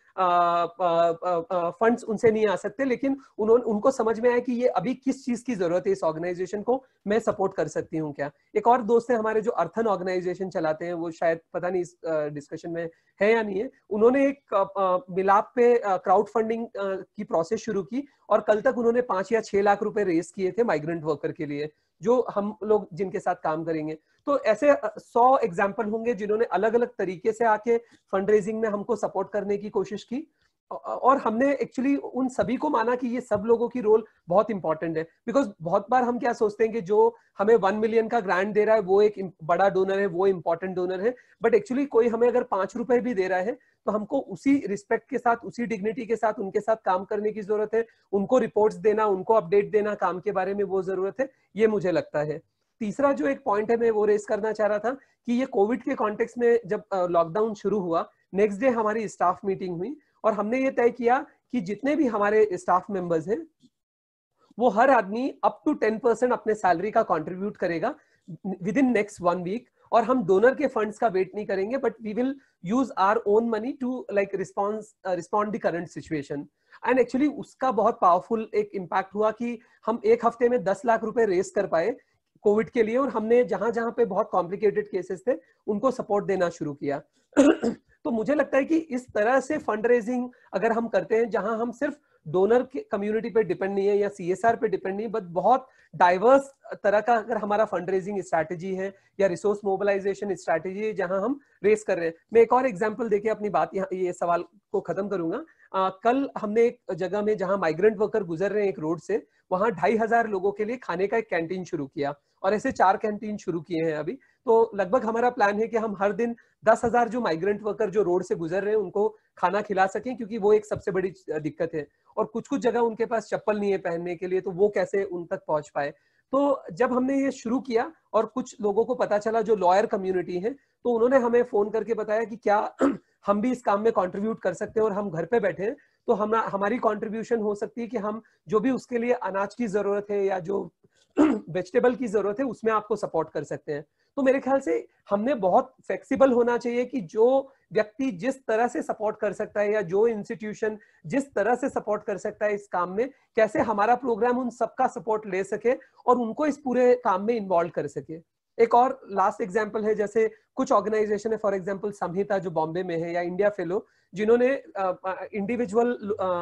फंड्स उनसे नहीं आ सकते, लेकिन उनको समझ में आया कि ये अभी किस चीज की जरूरत है इस ऑर्गेनाइजेशन को, मैं सपोर्ट कर सकती हूँ क्या। एक और दोस्त है हमारे जो अर्थन ऑर्गेनाइजेशन चलाते हैं, वो शायद पता नहीं इस डिस्कशन में है या नहीं है, उन्होंने एक मिलाप पे क्राउड फंडिंग की प्रोसेस शुरू की और कल तक उन्होंने 5 या 6 लाख रुपए रेज किए थे माइग्रेंट वर्कर के लिए, जो हम लोग जिनके साथ काम करेंगे। तो ऐसे 100 एग्जाम्पल होंगे जिन्होंने अलग अलग तरीके से आके फंड रेजिंग में हमको सपोर्ट करने की कोशिश की, और हमने एक्चुअली उन सभी को माना कि ये सब लोगों की रोल बहुत इंपॉर्टेंट है। बिकॉज बहुत बार हम क्या सोचते हैं कि जो हमें 1 मिलियन का ग्रांट दे रहा है वो एक बड़ा डोनर है, वो इंपॉर्टेंट डोनर है, बट एक्चुअली कोई हमें अगर 5 रुपए भी दे रहा है तो हमको उसी रिस्पेक्ट के साथ, उसी डिग्निटी के साथ उनके साथ काम करने की जरूरत है, उनको रिपोर्ट्स देना, उनको अपडेट देना काम के बारे में, वो जरूरत है, ये मुझे लगता है। तीसरा जो एक पॉइंट है मैं वो रेस करना चाह रहा था कि ये कोविड के कॉन्टेक्स्ट में जब लॉकडाउन शुरू हुआ, नेक्स्ट डे हमारी स्टाफ मीटिंग हुई और हमने ये तय किया कि जितने भी हमारे स्टाफ मेंबर्स हैं वो हर आदमी अप टू 10% अपने सैलरी का कंट्रीब्यूट करेगा विद इन नेक्स्ट 1 वीक, और हम डोनर के फंड्स का वेट नहीं करेंगे, but we will use our own money to like respond the current situation. And actually उसका बहुत पावरफुल एक इम्पैक्ट हुआ कि हम एक हफ्ते में 10 लाख रुपए रेस कर पाए कोविड के लिए, और हमने जहां जहां पे बहुत कॉम्प्लिकेटेड केसेस थे उनको सपोर्ट देना शुरू किया। तो मुझे लगता है कि इस तरह से फंड रेजिंग अगर हम करते हैं जहां हम सिर्फ डोनर के कम्युनिटी पे डिपेंड नहीं है या CSR पे डिपेंड नहीं, बट बहुत डाइवर्स तरह का अगर हमारा फंड रेजिंग स्ट्रैटेजी है या रिसोर्स मोबिलाइजेशन स्ट्रैटेजी है जहां हम रेस कर रहे हैं। मैं एक और एग्जांपल देके अपनी बात ये सवाल को खत्म करूंगा। कल हमने एक जगह में जहां माइग्रेंट वर्कर गुजर रहे हैं एक रोड से, वहां 2500 लोगों के लिए खाने का एक कैंटीन शुरू किया, और ऐसे 4 कैंटीन शुरू किए हैं अभी। तो लगभग हमारा प्लान है कि हम हर दिन 10,000 जो माइग्रेंट वर्कर जो रोड से गुजर रहे हैं उनको खाना खिला सकें, क्योंकि वो एक सबसे बड़ी दिक्कत है। और कुछ कुछ जगह उनके पास चप्पल नहीं है पहनने के लिए, तो वो कैसे उन तक पहुंच पाए। तो जब हमने ये शुरू किया और कुछ लोगों को पता चला जो लॉयर कम्युनिटी है, तो उन्होंने हमें फोन करके बताया कि क्या हम भी इस काम में कंट्रीब्यूट कर सकते हैं, और हम घर पे बैठे हैं तो हमारी कंट्रीब्यूशन हो सकती है कि हम जो भी उसके लिए अनाज की जरूरत है या जो वेजिटेबल की जरूरत है उसमें आपको सपोर्ट कर सकते हैं। तो मेरे ख्याल से हमने बहुत फ्लेक्सिबल होना चाहिए कि जो व्यक्ति जिस तरह से सपोर्ट कर सकता है या जो इंस्टीट्यूशन जिस तरह से सपोर्ट कर सकता है इस काम में, कैसे हमारा प्रोग्राम उन सबका सपोर्ट ले सके और उनको इस पूरे काम में इन्वॉल्व कर सके। एक और लास्ट एग्जांपल है, जैसे कुछ ऑर्गेनाइजेशन है, फॉर एग्जांपल संहिता जो बॉम्बे में है, या इंडिया फेलो, जिन्होंने इंडिविजुअल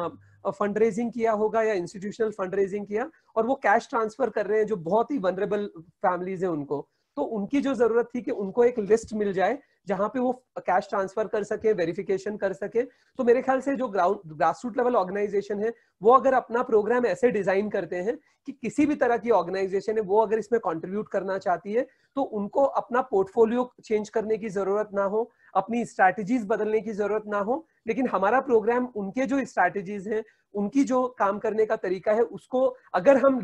फंड रेजिंग किया होगा या इंस्टीट्यूशनल फंड रेजिंग किया और वो कैश ट्रांसफर कर रहे हैं जो बहुत ही वनरेबल फैमिलीज है उनको। तो उनकी जो जरूरत थी कि उनको एक लिस्ट मिल जाए जहां पे वो कैश ट्रांसफर कर सके, वेरिफिकेशन कर सके। तो मेरे ख्याल से जो ग्रासरूट लेवल ऑर्गेनाइजेशन है वो अगर अपना प्रोग्राम ऐसे डिजाइन करते हैं कि किसी भी तरह की ऑर्गेनाइजेशन है वो अगर इसमें कंट्रीब्यूट करना चाहती है तो उनको अपना पोर्टफोलियो चेंज करने की जरूरत ना हो, अपनी स्ट्रैटेजीज बदलने की जरूरत ना हो, लेकिन हमारा प्रोग्राम उनके जो स्ट्रैटेजीज हैं, उनकी जो काम करने का तरीका है, उसको अगर हम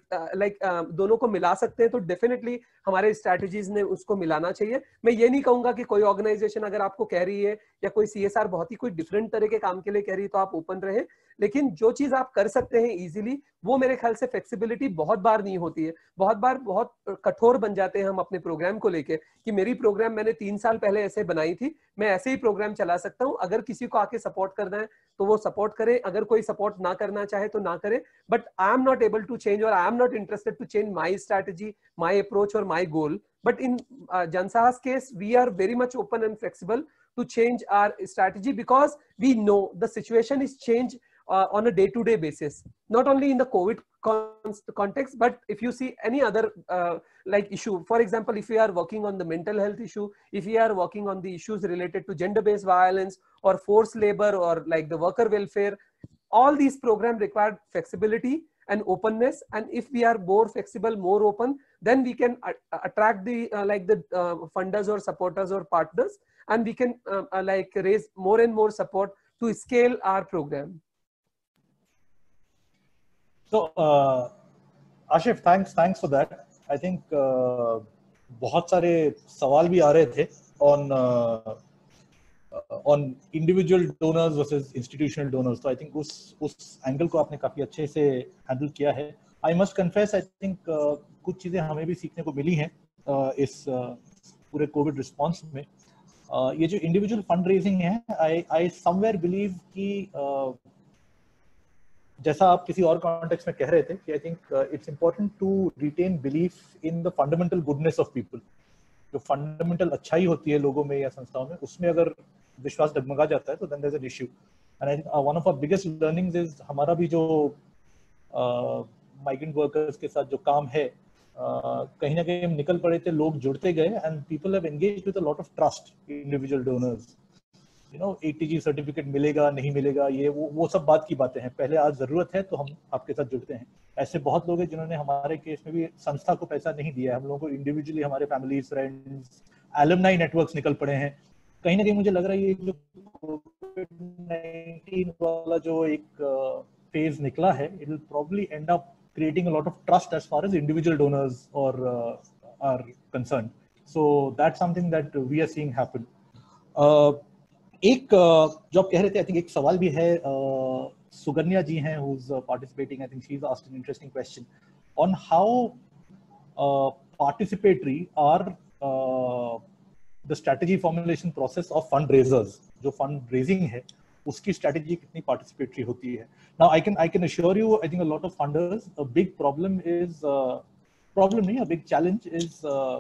दोनों को मिला सकते हैं तो डेफिनेटली हमारे स्ट्रैटेजीज ने उसको मिलाना चाहिए। मैं ये नहीं कहूंगा कि कोई ऑर्गेनाइजेशन अगर आपको कह रही है या कोई CSR बहुत ही कोई डिफरेंट तरह के काम के लिए कह रही है तो आप ओपन रहे, लेकिन जो चीज आप कर सकते हैं इजीली, वो मेरे ख्याल से फ्लेक्सिबिलिटी बहुत बार नहीं होती है। बहुत बार बहुत कठोर बन जाते हैं हम अपने प्रोग्राम को लेके कि मेरी प्रोग्राम मैंने 3 साल पहले ऐसे बनाई थी, मैं ऐसे ही प्रोग्राम चला सकता हूं, अगर किसी को आके सपोर्ट करना है तो वो सपोर्ट करे, अगर कोई सपोर्ट ना करना चाहे तो ना करे। But I am not able to change और I am not interested to change my strategy, my approach और my goal. But in Jansaha's case, we are very much open and flexible to change our strategy because we know the situation is changed on a day-to-day basis. Not only in the COVID context, but if you see any other like issue, for example, if we are working on the mental health issue, if we are working on the issues related to gender-based violence or forced labor or like the worker welfare, all these programs require flexibility and openness, and if we are more flexible, more open, then we can attract the funders or supporters or partners, and we can like raise more and more support to scale our program. So Ashif, thanks for that. I think बहुत सारे सवाल भी आ रहे थे on individual donors versus institutional donors, तो आई थिंक उस एंगल को आपने काफी अच्छे से हैंडल किया है. I must confess, I think कुछ चीजें हमें भी सीखने को मिली हैं इस पूरे कोविड रिस्पॉन्स में. ये जो इंडिविजुअल फंड रेजिंग है, आई समवेयर बिलीव कि जैसा आप किसी और कॉन्टेक्स्ट में कह रहे थे कि I think it's important to retain belief in the fundamental goodness of people. जो फंडामेंटल अच्छाई होती है लोगों में या संस्थाओं में, उसमें अगर विश्वास डगमगा जाता है तो then there is an issue. And I think one of our biggest learnings is हमारा भी जो माइग्रेंट वर्कर्स के साथ जो काम है, कहीं ना कहीं हम निकल पड़े थे, लोग जुड़ते गए and people have engaged with a lot of trust. Individual donors, you know, ATG certificate मिलेगा नहीं मिलेगा, ये वो सब बात की बातें हैं. पहले आज जरूरत है तो हम आपके साथ जुड़ते हैं. ऐसे बहुत लोग हैं जिन्होंने हमारे केस में भी संस्था को पैसा नहीं दिया. हम लोगों को इंडिविजुअली हमारे फैमिली, फ्रेंड्स, एलुमनाई नेटवर्क्स निकल पड़े हैं. कहीं ना कहीं मुझे लग रहा है ये जो कोविड-19 वाला जो एक फेज निकला है, it will probably end up creating a lot of trust as far as individual donors or are concerned. So that's something that we are seeing happen. एक जो आप कह रहे थे, आई थिंक एक सवाल भी है, सुगन्या जी हैं who's participating. I think she's asked an interesting question on how participatory are the strategy formulation process of fundraisers. जो fundraising है उसकी strategy कितनी participatory होती है. Now I can assure you, I think a lot of funders, a big problem is a big challenge is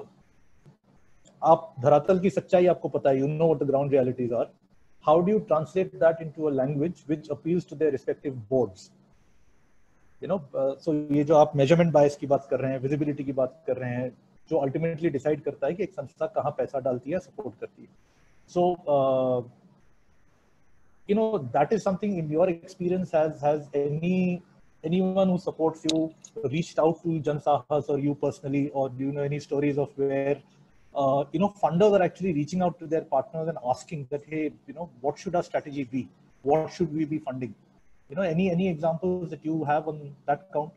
आप धरातल की सच्चाई आपको पता है, you know what the ground realities are. How do you translate that into a language which appeals to their respective boards? You know, so ये जो आप measurement bias की बात कर रहे हैं, visibility की बात कर रहे हैं, जो ultimately decide करता है कि एक संस्था कहाँ पैसा डालती है, support करती है. So you know, that is something in your experience, has anyone who supports you reached out to Jan Sahas or you personally, or do you know any stories of where you know, funders are actually reaching out to their partners and asking that, hey, you know, what should our strategy be, what should we be funding? You know, any examples that you have on that count?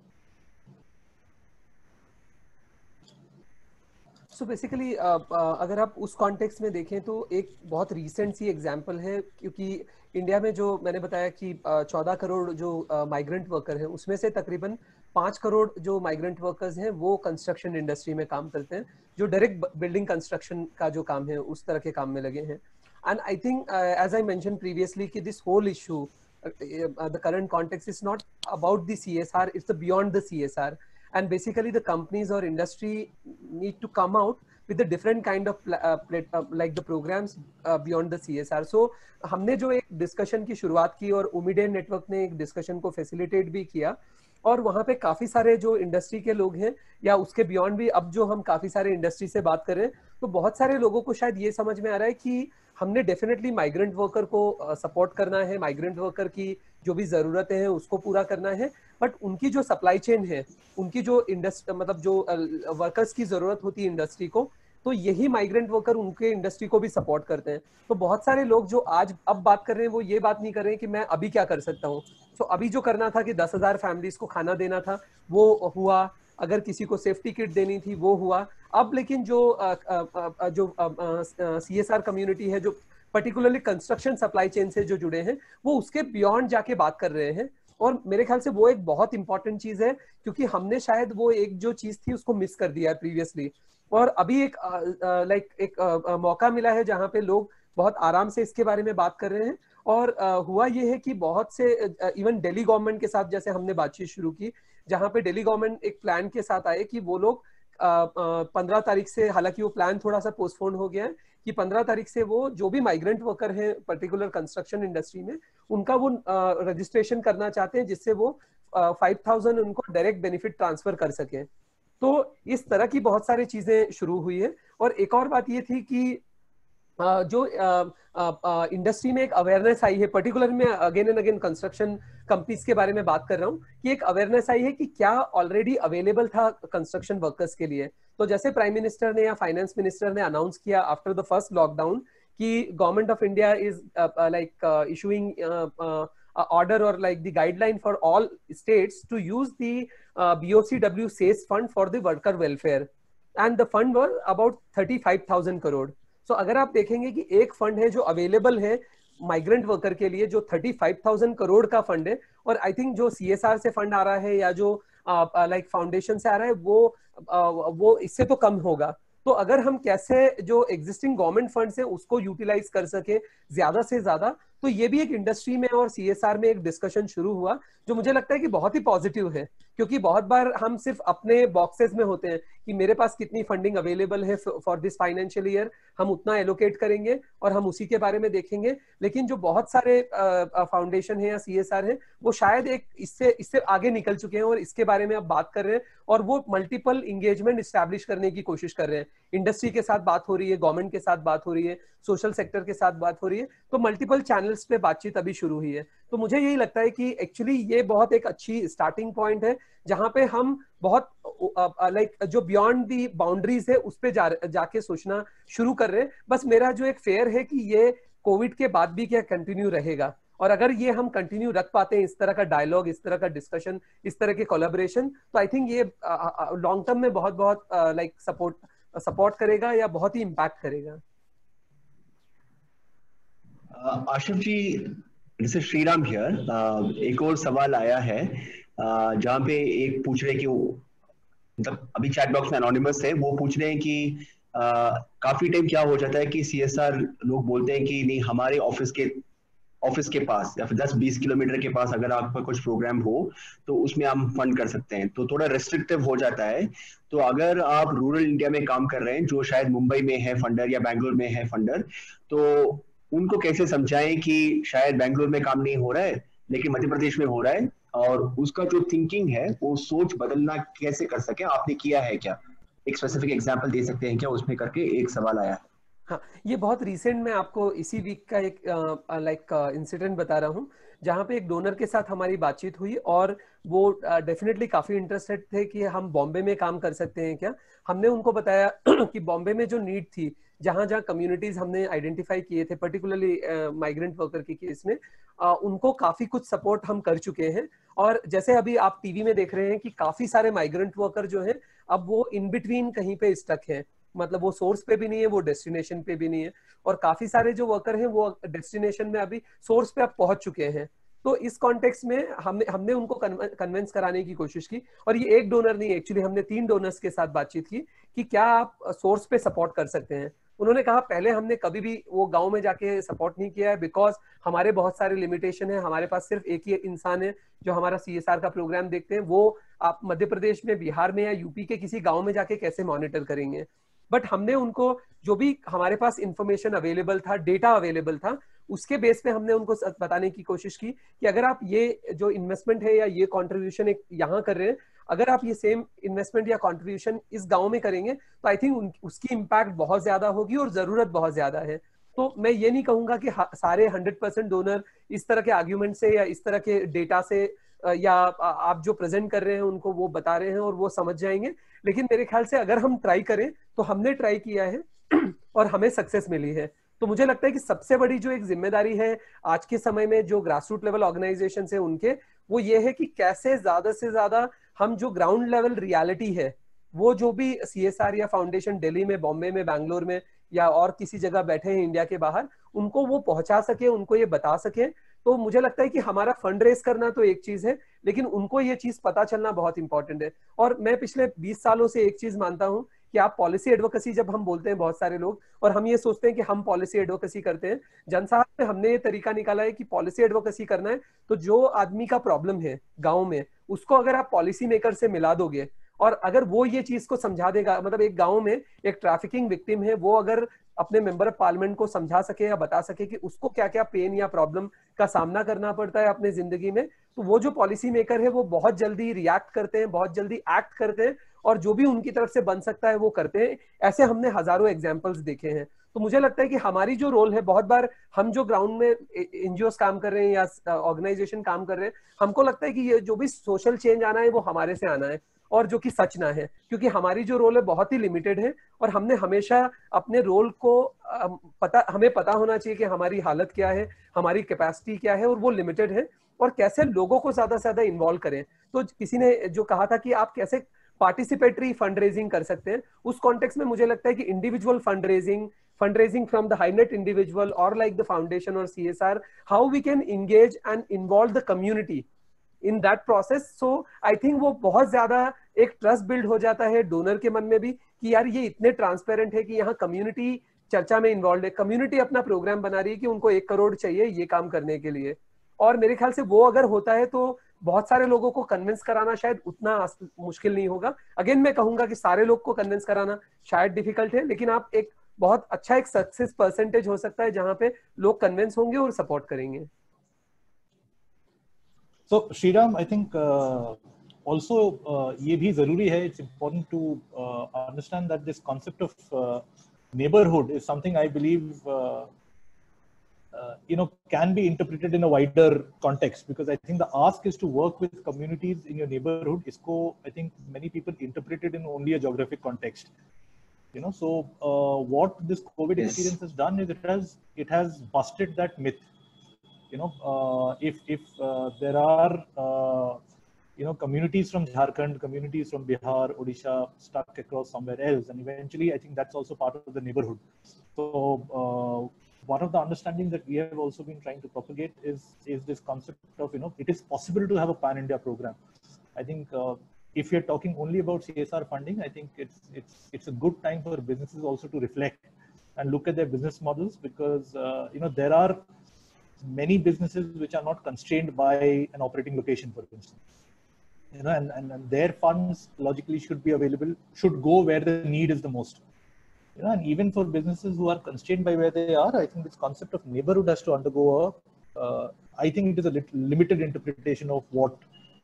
So basically अगर आप उस कॉन्टेक्स्ट में देखें तो एक बहुत रीसेंट सी एग्जांपल है, क्योंकि इंडिया में जो मैंने बताया कि 14 करोड़ जो माइग्रेंट वर्कर हैं, उसमें से तकरीबन 5 करोड़ जो माइग्रेंट वर्कर्स हैं वो कंस्ट्रक्शन इंडस्ट्री में काम करते हैं, जो डायरेक्ट बिल्डिंग कंस्ट्रक्शन का जो काम है उस तरह के काम में लगे हैं. And I think as I mention previously कि this whole issue, the current context is not about the CSR, it's the beyond the CSR. And basically the companies or industry need to come out with a different kind of like the programs beyond the CSR. So हमने जो एक डिस्कशन की शुरुआत की और उमिडेन नेटवर्क ने एक डिस्कशन को फैसिलिटेट भी किया, और वहाँ पे काफी सारे जो इंडस्ट्री के लोग हैं या उसके बियॉन्ड भी, अब जो हम काफी सारे इंडस्ट्री से बात करें तो बहुत सारे लोगों को शायद ये समझ में आ रहा है कि हमने डेफिनेटली माइग्रेंट वर्कर को सपोर्ट करना है, माइग्रेंट वर्कर की जो भी जरूरतें हैं उसको पूरा करना है, बट उनकी जो सप्लाई चेन है, उनकी जो इंडस्ट्री मतलब जो वर्कर्स की जरूरत होती है इंडस्ट्री को, तो यही माइग्रेंट वर्कर उनके इंडस्ट्री को भी सपोर्ट करते हैं. तो बहुत सारे लोग जो आज अब बात कर रहे हैं वो ये बात नहीं कर रहे हैं कि मैं अभी क्या कर सकता हूँ. तो अभी जो करना था कि 10,000 फैमिलीज को खाना देना था वो हुआ, अगर किसी को सेफ्टी किट देनी थी वो हुआ. अब लेकिन जो CSR कम्युनिटी है, जो पर्टिकुलरली कंस्ट्रक्शन सप्लाई चेन से जो जुड़े हैं, वो उसके बियॉन्ड जाके बात कर रहे हैं. और मेरे ख्याल से वो एक बहुत इंपॉर्टेंट चीज है, क्योंकि हमने शायद वो एक जो चीज थी उसको मिस कर दिया है प्रीवियसली, और अभी एक एक मौका मिला है जहाँ पे लोग बहुत आराम से इसके बारे में बात कर रहे हैं. और हुआ ये है कि बहुत से इवन दिल्ली गवर्नमेंट के साथ जैसे हमने बातचीत शुरू की, जहाँ पे दिल्ली गवर्नमेंट एक प्लान के साथ आए कि वो लोग 15 तारीख से, हालांकि वो प्लान थोड़ा सा पोस्टपोन हो गया है, कि 15 तारीख से वो जो भी माइग्रेंट वर्कर हैं पर्टिकुलर कंस्ट्रक्शन इंडस्ट्री में, उनका वो रजिस्ट्रेशन करना चाहते हैं जिससे वो 5,000 उनको डायरेक्ट बेनिफिट ट्रांसफर कर सके. तो इस तरह की बहुत सारी चीजें शुरू हुई है. और एक और बात ये थी कि जो इंडस्ट्री में एक अवेयरनेस आई है, पर्टिकुलर में again and again construction companies के बारे में बात कर रहा हूँ, कि एक अवेयरनेस आई है कि क्या ऑलरेडी अवेलेबल था कंस्ट्रक्शन वर्कर्स के लिए. तो जैसे प्राइम मिनिस्टर ने या फाइनेंस मिनिस्टर ने अनाउंस किया आफ्टर द फर्स्ट लॉकडाउन कि government of India is like issuing order or like the guideline for all states to use the BOCW SACE fund for the worker welfare, and the fund was about 35,000 crore. So अगर आप देखेंगे कि एक फंड है जो अवेलेबल है माइग्रेंट वर्कर के लिए, जो 35,000 करोड़ का फंड है, और आई थिंक जो CSR से फंड आ रहा है या जो लाइक फाउंडेशन से आ रहा है वो इससे तो कम होगा। तो अगर हम कैसे जो एग्जिस्टिंग गवर्नमेंट फंड्स है उसको यूटिलाइज कर सके ज्यादा से ज्यादा, तो ये भी एक इंडस्ट्री में और CSR में एक डिस्कशन शुरू हुआ जो मुझे लगता है कि बहुत ही पॉजिटिव है। क्योंकि बहुत बार हम सिर्फ अपने बॉक्सेस में होते हैं कि मेरे पास कितनी फंडिंग अवेलेबल है फॉर दिस फाइनेंशियल ईयर, हम उतना एलोकेट करेंगे और हम उसी के बारे में देखेंगे। लेकिन जो बहुत सारे फाउंडेशन है या CSR है वो शायद एक इससे आगे निकल चुके हैं और इसके बारे में अब बात कर रहे हैं, और वो मल्टीपल इंगेजमेंट इस्टेब्लिश करने की कोशिश कर रहे हैं। इंडस्ट्री के साथ बात हो रही है, गवर्नमेंट के साथ बात हो रही है, सोशल सेक्टर के साथ बात हो रही है, तो मल्टीपल चैनल्स पे बातचीत अभी शुरू हुई है। तो मुझे यही लगता है कि एक्चुअली ये बहुत एक अच्छी स्टार्टिंग पॉइंट है जहां पे हम बहुत लाइक जो बियॉन्ड दी बाउंड्रीज है उस पे जाके सोचना शुरू कर रहे हैं। बस मेरा जो एक फेयर है कि ये कोविड के बाद भी क्या कंटिन्यू रहेगा, और अगर ये हम कंटिन्यू रख पाते हैं इस तरह का डायलॉग, इस तरह का डिस्कशन, इस तरह के कोलैबोरेशन, तो आई थिंक ये लॉन्ग टर्म में बहुत बहुत लाइक सपोर्ट करेगा या बहुत ही इम्पैक्ट करेगा। आशिफ जी, जैसे श्रीराम हियर, एक और सवाल आया है जहाँ पे एक पूछ रहे कि मतलब अभी चैट बॉक्स में एनोनिमस है, वो पूछ रहे हैं कि काफी टाइम क्या हो जाता है कि CSR लोग बोलते हैं कि नहीं, हमारे ऑफिस के पास या फिर 10-20 किलोमीटर के पास अगर आपका कुछ प्रोग्राम हो तो उसमें हम फंड कर सकते हैं, तो थोड़ा रेस्ट्रिक्टिव हो जाता है। तो अगर आप रूरल इंडिया में काम कर रहे हैं, जो शायद मुंबई में है फंडर या बैंगलोर में है फंडर, तो उनको कैसे समझाएं कि शायद बैंगलोर में काम नहीं हो रहा है लेकिन मध्य प्रदेश में हो रहा है, और उसका जो थिंकिंग है वो सोच बदलना कैसे कर सके? आपने किया है क्या? एक स्पेसिफिक एग्जांपल दे सकते हैं क्या उसमें करके? एक सवाल आया है। हाँ, ये बहुत रिसेंट में आपको इसी वीक का एक लाइक इंसिडेंट बता रहा हूँ जहाँ पे एक डोनर के साथ हमारी बातचीत हुई, और वो डेफिनेटली काफी इंटरेस्टेड थे कि हम बॉम्बे में काम कर सकते हैं क्या। हमने उनको बताया कि बॉम्बे में जो नीड थी, जहाँ जहाँ कम्युनिटीज हमने आइडेंटिफाई किए थे पर्टिकुलरली माइग्रेंट वर्कर के केस में, उनको काफी कुछ सपोर्ट हम कर चुके हैं। और जैसे अभी आप टीवी में देख रहे हैं कि काफी सारे माइग्रेंट वर्कर जो है अब वो इन बिटवीन कहीं पे स्टक है, मतलब वो सोर्स पे भी नहीं है, वो डेस्टिनेशन पे भी नहीं है, और काफी सारे जो वर्कर हैं वो डेस्टिनेशन में अभी सोर्स पे अब पहुंच चुके हैं। तो इस कॉन्टेक्स्ट में हमने उनको कन्विंस कराने की कोशिश की, और ये एक डोनर नहीं, एक्चुअली हमने 3 डोनर्स के साथ बातचीत की कि क्या आप सोर्स पे सपोर्ट कर सकते हैं। उन्होंने कहा पहले हमने कभी भी वो गांव में जाके सपोर्ट नहीं किया है, बिकॉज हमारे बहुत सारे लिमिटेशन है, हमारे पास सिर्फ एक ही इंसान है जो हमारा CSR का प्रोग्राम देखते हैं, वो आप मध्य प्रदेश में, बिहार में या यूपी के किसी गांव में जाके कैसे मॉनिटर करेंगे। बट हमने उनको जो भी हमारे पास इंफॉर्मेशन अवेलेबल था, डेटा अवेलेबल था, उसके बेस पे हमने उनको बताने की कोशिश की कि अगर आप ये जो इन्वेस्टमेंट है या ये कंट्रीब्यूशन एक यहाँ कर रहे हैं, अगर आप ये सेम इन्वेस्टमेंट या कंट्रीब्यूशन इस गांव में करेंगे तो आई थिंक उसकी इम्पैक्ट बहुत ज्यादा होगी और जरूरत बहुत ज्यादा है। तो मैं ये नहीं कहूंगा कि सारे 100% डोनर इस तरह के आर्ग्यूमेंट से या इस तरह के डेटा से या आप जो प्रेजेंट कर रहे हैं उनको वो बता रहे हैं और वो समझ जाएंगे, लेकिन मेरे ख्याल से अगर हम ट्राई करें तो हमने ट्राई किया है और हमें सक्सेस मिली है। तो मुझे लगता है कि सबसे बड़ी जो एक जिम्मेदारी है आज के समय में जो ग्रासरूट लेवल ऑर्गेनाइजेशन है उनके, वो ये है कि कैसे ज्यादा से ज्यादा हम जो ग्राउंड लेवल रियलिटी है, वो जो भी CSR या फाउंडेशन दिल्ली में, बॉम्बे में, बैंगलोर में या और किसी जगह बैठे हैं इंडिया के बाहर, उनको वो पहुंचा सके, उनको ये बता सके। तो मुझे लगता है कि हमारा फंड रेज करना तो एक चीज है, लेकिन उनको ये चीज पता चलना बहुत इंपॉर्टेंट है। और मैं पिछले 20 सालों से एक चीज मानता हूं कि आप पॉलिसी एडवोकेसी, जब हम बोलते हैं बहुत सारे लोग, और हम ये सोचते हैं कि हम पॉलिसी एडवोकेसी करते हैं, जनसाहब में हमने ये तरीका निकाला है कि पॉलिसी एडवोकेसी करना है तो जो आदमी का प्रॉब्लम है गांव में, उसको अगर आप पॉलिसी मेकर से मिला दोगे और अगर वो ये चीज को समझा देगा, मतलब एक गांव में एक ट्रैफिकिंग विक्टिम है, वो अगर अपने मेंबर ऑफ पार्लियामेंट को समझा सके या बता सके कि उसको क्या क्या पेन या प्रॉब्लम का सामना करना पड़ता है अपने जिंदगी में, तो वो जो पॉलिसी मेकर है वो बहुत जल्दी रिएक्ट करते हैं, बहुत जल्दी एक्ट करते हैं, और जो भी उनकी तरफ से बन सकता है वो करते हैं। ऐसे हमने हजारों एग्जाम्पल्स देखे हैं। तो मुझे लगता है कि हमारी जो रोल है, बहुत बार हम जो ग्राउंड में एनजीओस काम कर रहे हैं या ऑर्गेनाइजेशन काम कर रहे हैं, हमको लगता है कि ये जो भी सोशल चेंज आना है वो हमारे से आना है, और जो कि सच ना है, क्योंकि हमारी जो रोल है बहुत ही लिमिटेड है। और हमने हमेशा अपने रोल को हमें पता होना चाहिए कि हमारी हालत क्या है, हमारी कैपेसिटी क्या है, और वो लिमिटेड है, और कैसे लोगों को ज्यादा से ज्यादा इन्वॉल्व करें। तो किसी ने जो कहा था कि आप कैसे पार्टिसिपेटरी फंड रेजिंग कर सकते हैं, उस कॉन्टेक्स्ट में मुझे लगता है कि individual fund raising fundraising from the high net individual or like the foundation or CSR, how we can engage and involve the community in that process. So I think वो बहुत ज्यादा एक ट्रस्ट बिल्ड हो जाता है डोनर के मन में भी कि यार ये इतने ट्रांसपेरेंट है कि यहाँ कम्युनिटी चर्चा में इन्वॉल्व है, कम्युनिटी अपना प्रोग्राम बना रही है कि उनको 1 करोड़ चाहिए ये काम करने के लिए। और मेरे ख्याल से वो अगर होता है तो बहुत सारे लोगों को कन्विंस कराना शायद उतना मुश्किल नहीं होगा। अगेन मैं कहूंगा कि सारे लोग को कन्विंस कराना शायद डिफिकल्ट है, लेकिन आप एक बहुत अच्छा एक सक्सेस परसेंटेज हो सकता है जहां पे लोग कन्विंस होंगे और सपोर्ट करेंगे। So Shriram, I think also ये भी जरूरी है, it's important to understand that this concept of neighborhood is something I believe can be interpreted in a wider context, because I think the ask is to work with communities in your neighborhood. Isko I think many people interpret it in only a geographic context. So what this COVID experience has done is it has busted that myth. If there are communities from Jharkhand, communities from Bihar, Odisha stuck across somewhere else, and eventually I think that's also part of the neighborhood. So one of the understandings that we have also been trying to propagate is this concept of it is possible to have a pan-India program. I think if you're talking only about CSR funding, I think it's a good time for businesses also to reflect and look at their business models, because there are many businesses which are not constrained by an operating location, for instance. And their funds logically should be available, should go where the need is the most. And even for businesses who are constrained by where they are, I think this concept of neighborhood has to undergo I think it is a limited interpretation of what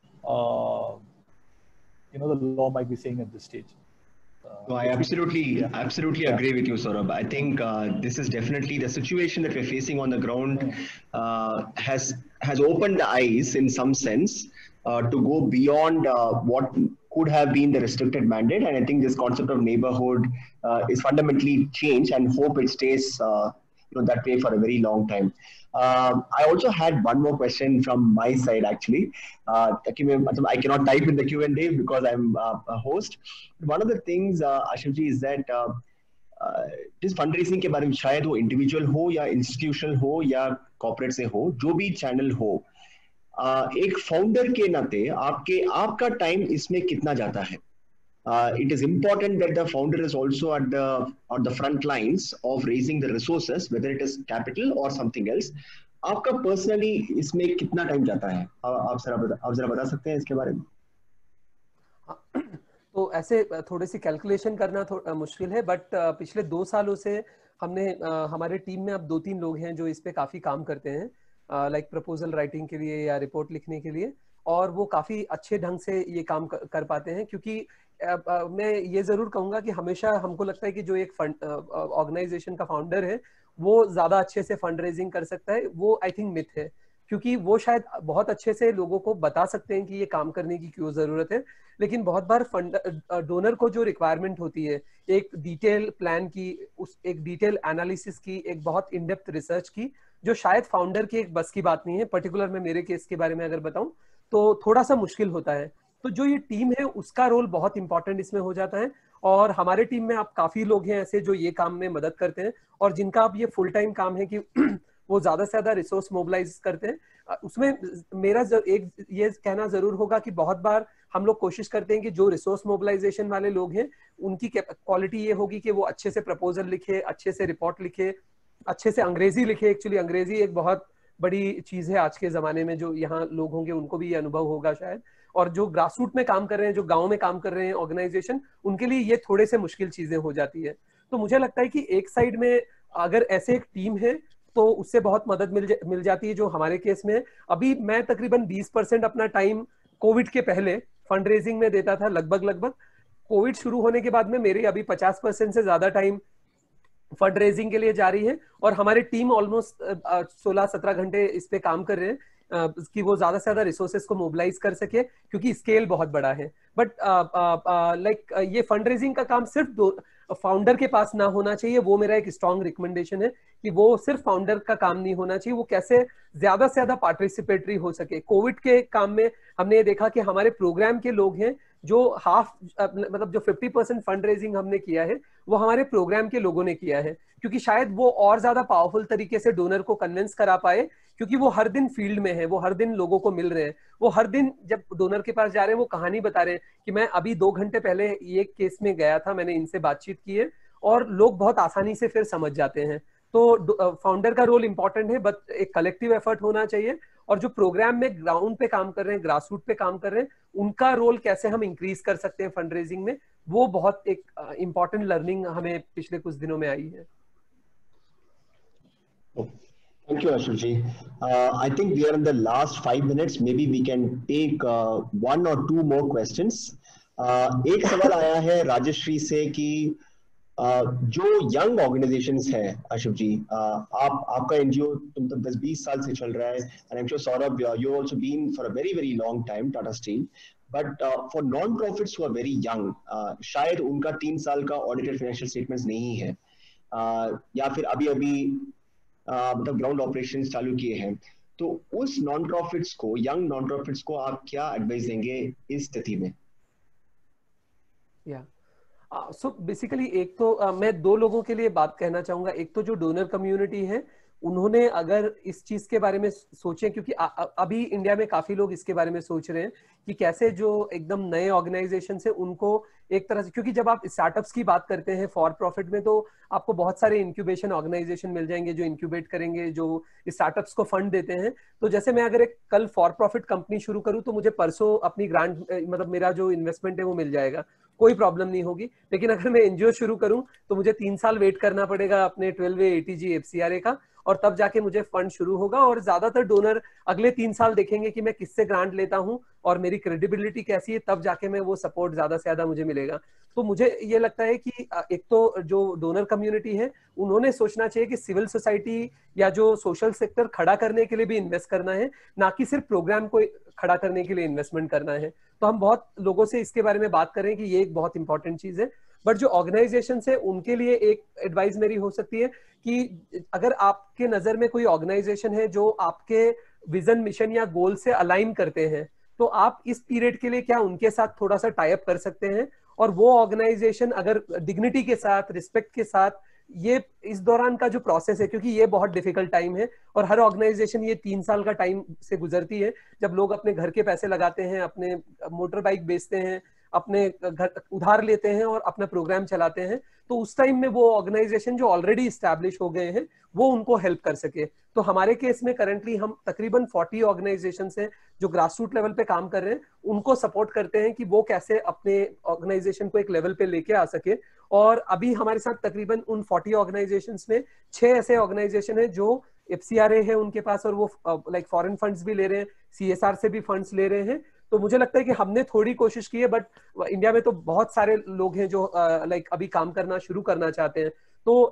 the law might be saying at this stage. No, I absolutely agree with you, Saurabh. I think this is definitely the situation that we're facing on the ground has opened the eyes in some sense to go beyond what could have been the restricted mandate. And I think this concept of neighborhood is fundamentally changed, and hope it stays that way for a very long time. I also had one more question from my side, actually. I cannot type in the Q&A because I'm a host. One of the things, Ashif ji, is that जिस fundraising के बारे में शायद वो individual हो या institutional हो या corporate से हो, जो भी channel हो, एक founder के नाते आपका time इसमें कितना जाता है? It is important that the founder is also on the front lines of raising the resources, whether it is capital or something else. आपका personally इसमें कितना time जाता है? आप जरा बता सकते हैं इसके बारे में? तो ऐसे थोड़ी सी कैलकुलेशन करना मुश्किल है, बट पिछले 2 सालों से हमने हमारे टीम में अब 2-3 लोग हैं जो इस पे काफी काम करते हैं, लाइक प्रपोजल राइटिंग के लिए या रिपोर्ट लिखने के लिए, और वो काफी अच्छे ढंग से ये काम कर पाते हैं। क्योंकि मैं ये जरूर कहूंगा कि हमेशा हमको लगता है कि जो एक ऑर्गेनाइजेशन का फाउंडर है वो ज्यादा अच्छे से फंड रेजिंग कर सकता है। वो आई थिंक मिथ है, क्योंकि वो शायद बहुत अच्छे से लोगों को बता सकते हैं कि ये काम करने की क्यों जरूरत है, लेकिन बहुत बार डोनर को जो रिक्वायरमेंट होती है एक डिटेल प्लान की, एक डिटेल एनालिसिस की, एक बहुत इन डेप्थ रिसर्च की, जो शायद फाउंडर की एक बस की बात नहीं है। पर्टिकुलर में मेरे केस के बारे में अगर बताऊं तो थोड़ा सा मुश्किल होता है। तो जो ये टीम है उसका रोल बहुत इंपॉर्टेंट इसमें हो जाता है, और हमारे टीम में आप काफी लोग हैं ऐसे जो ये काम में मदद करते हैं, और जिनका अब ये फुल टाइम काम है कि वो ज्यादा से ज्यादा रिसोर्स मोबिलाइज करते हैं। उसमें मेरा एक ये कहना जरूर होगा कि बहुत बार हम लोग कोशिश करते हैं कि जो रिसोर्स मोबिलाइजेशन वाले लोग हैं उनकी क्वालिटी ये होगी कि वो अच्छे से प्रपोजल लिखे, अच्छे से रिपोर्ट लिखे, अच्छे से अंग्रेजी लिखे। एक्चुअली अंग्रेजी एक बहुत बड़ी चीज है आज के जमाने में, जो यहाँ लोग होंगे उनको भी ये अनुभव होगा शायद, और जो ग्रास रूट में काम कर रहे हैं, जो गांव में काम कर रहे हैं ऑर्गेनाइजेशन, उनके लिए ये थोड़े से मुश्किल चीजें हो जाती है। तो मुझे लगता है कि एक साइड में अगर ऐसे एक टीम है तो उससे बहुत मदद मिल जाती है, जो हमारे केस में अभी मैं तकरीबन 20% अपना टाइम कोविड के पहले फंड रेजिंग में देता था। लगभग कोविड शुरू होने के बाद में मेरी अभी 50% से ज्यादा टाइम फंड रेजिंग के लिए जा रही है, और हमारी टीम ऑलमोस्ट 16-17 घंटे इस पे काम कर रहे हैं कि वो ज्यादा से ज्यादा रिसोर्सेज को मोबिलाइज कर सके, क्योंकि स्केल बहुत बड़ा है। बट लाइक ये फंड रेजिंग का काम सिर्फ फाउंडर के पास ना होना चाहिए, वो मेरा एक स्ट्रॉन्ग रिकमेंडेशन है कि वो सिर्फ फाउंडर का काम नहीं होना चाहिए, वो कैसे ज्यादा से ज्यादा पार्टिसिपेटरी हो सके। कोविड के काम में हमने ये देखा कि हमारे प्रोग्राम के लोग हैं जो हाफ मतलब जो 50% फंड रेजिंग हमने किया है वो हमारे प्रोग्राम के लोगों ने किया है, क्योंकि शायद वो और ज्यादा पावरफुल तरीके से डोनर को कन्विंस करा पाए, क्योंकि वो हर दिन फील्ड में है, वो हर दिन लोगों को मिल रहे हैं, वो हर दिन जब डोनर के पास जा रहे हैं वो कहानी बता रहे हैं कि मैं अभी 2 घंटे पहले ये केस में गया था, मैंने इनसे बातचीत की है, और लोग बहुत आसानी से फिर समझ जाते हैं। तो फाउंडर का रोल इंपॉर्टेंट है, बट एक कलेक्टिव एफर्ट होना चाहिए, और जो प्रोग्राम में ग्राउंड पे काम कर रहे हैं, ग्रास रूट पे काम कर रहे हैं, उनका रोल कैसे हम इंक्रीज कर सकते हैं फंड रेजिंग में, वो बहुत एक इंपॉर्टेंट लर्निंग हमें पिछले कुछ दिनों में आई है। Thank you, Ashok ji. I think we are in the last 5 minutes. Maybe we can take one or two more questions. एक सवाल आया है राजश्री से कि जो यंग ऑर्गेनाइजेशंस है अशोक जी, आपका एनजीओ तुम तो 10-20 साल से चल रहा है, and I am sure Saurabh you also been for a very very long time Tata steel, but for non profits who are very young, शायद उनका 3 साल का ऑडिटेड फाइनेंशियल स्टेटमेंट्स नहीं है, या फिर अभी अभी मतलब ग्राउंड ऑपरेशंस चालू किए हैं, तो उस नॉन प्रॉफिट्स को, यंग नॉन प्रॉफिट्स को आप क्या एडवाइस देंगे इस स्थिति में? सो बेसिकली एक तो मैं दो लोगों के लिए बात कहना चाहूंगा। एक तो जो डोनर कम्युनिटी है, उन्होंने अगर इस चीज के बारे में सोचे, क्योंकि अभी इंडिया में काफी लोग इसके बारे में सोच रहे हैं कि कैसे जो एकदम नए ऑर्गेनाइजेशन है उनको एक तरह से, क्योंकि जब आप स्टार्टअप्स की बात करते हैं फॉर प्रॉफिट में, तो आपको बहुत सारे इंक्यूबेशन ऑर्गेनाइजेशन मिल जाएंगे जो इंक्यूबेट करेंगे, जो स्टार्टअप्स को फंड देते हैं। तो जैसे मैं अगर एक कल फॉर प्रॉफिट कंपनी शुरू करूं तो मुझे परसों अपनी ग्रांट, मतलब मेरा जो इन्वेस्टमेंट है वो मिल जाएगा, कोई प्रॉब्लम नहीं होगी। लेकिन अगर मैं एनजीओ शुरू करूं तो मुझे 3 साल वेट करना पड़ेगा अपने 12 ATG FCRA का, और तब जाके मुझे फंड शुरू होगा। और ज्यादातर डोनर अगले 3 साल देखेंगे कि मैं किससे ग्रांट लेता हूं और मेरी क्रेडिबिलिटी कैसी है, तब जाके मैं वो सपोर्ट ज्यादा से ज्यादा मुझे मिलेगा। तो मुझे ये लगता है कि एक तो जो डोनर कम्युनिटी है उन्होंने सोचना चाहिए कि सिविल सोसाइटी या जो सोशल सेक्टर खड़ा करने के लिए भी इन्वेस्ट करना है, ना कि सिर्फ प्रोग्राम को खड़ा करने के लिए इन्वेस्टमेंट करना है। तो हम बहुत लोगों से इसके बारे में बात करें कि ये एक बहुत इंपॉर्टेंट चीज है। बट जो ऑर्गेनाइजेशन है उनके लिए एक एडवाइस मेरी हो सकती है कि अगर आपके नजर में कोई ऑर्गेनाइजेशन है जो आपके विजन, मिशन या गोल से अलाइन करते हैं, तो आप इस पीरियड के लिए क्या उनके साथ थोड़ा सा टाई अप कर सकते हैं, और वो ऑर्गेनाइजेशन अगर डिग्निटी के साथ, रिस्पेक्ट के साथ, ये इस दौरान का जो प्रोसेस है, क्योंकि ये बहुत डिफिकल्ट टाइम है और हर ऑर्गेनाइजेशन ये 3 साल का टाइम से गुजरती है, जब लोग अपने घर के पैसे लगाते हैं, अपने मोटर बाइक बेचते हैं, अपने घर उधार लेते हैं और अपना प्रोग्राम चलाते हैं। तो उस टाइम में वो ऑर्गेनाइजेशन जो ऑलरेडी स्टैब्लिश हो गए हैं वो उनको हेल्प कर सके। तो हमारे केस में करंटली हम तकरीबन 40 ऑर्गेनाइजेशन हैं जो ग्रास रूट लेवल पे काम कर रहे हैं, उनको सपोर्ट करते हैं कि वो कैसे अपने ऑर्गेनाइजेशन को एक लेवल पे लेके आ सके। और अभी हमारे साथ तकरीबन उन 40 ऑर्गेनाइजेशन में 6 ऐसे ऑर्गेनाइजेशन है जो FCRA है उनके पास, और वो लाइक फॉरेन फंड्स भी ले रहे हैं, CSR से भी फंड्स ले रहे हैं। तो मुझे लगता है कि हमने थोड़ी कोशिश की है, बट इंडिया में तो बहुत सारे लोग हैं जो लाइक अभी काम करना शुरू करना चाहते हैं।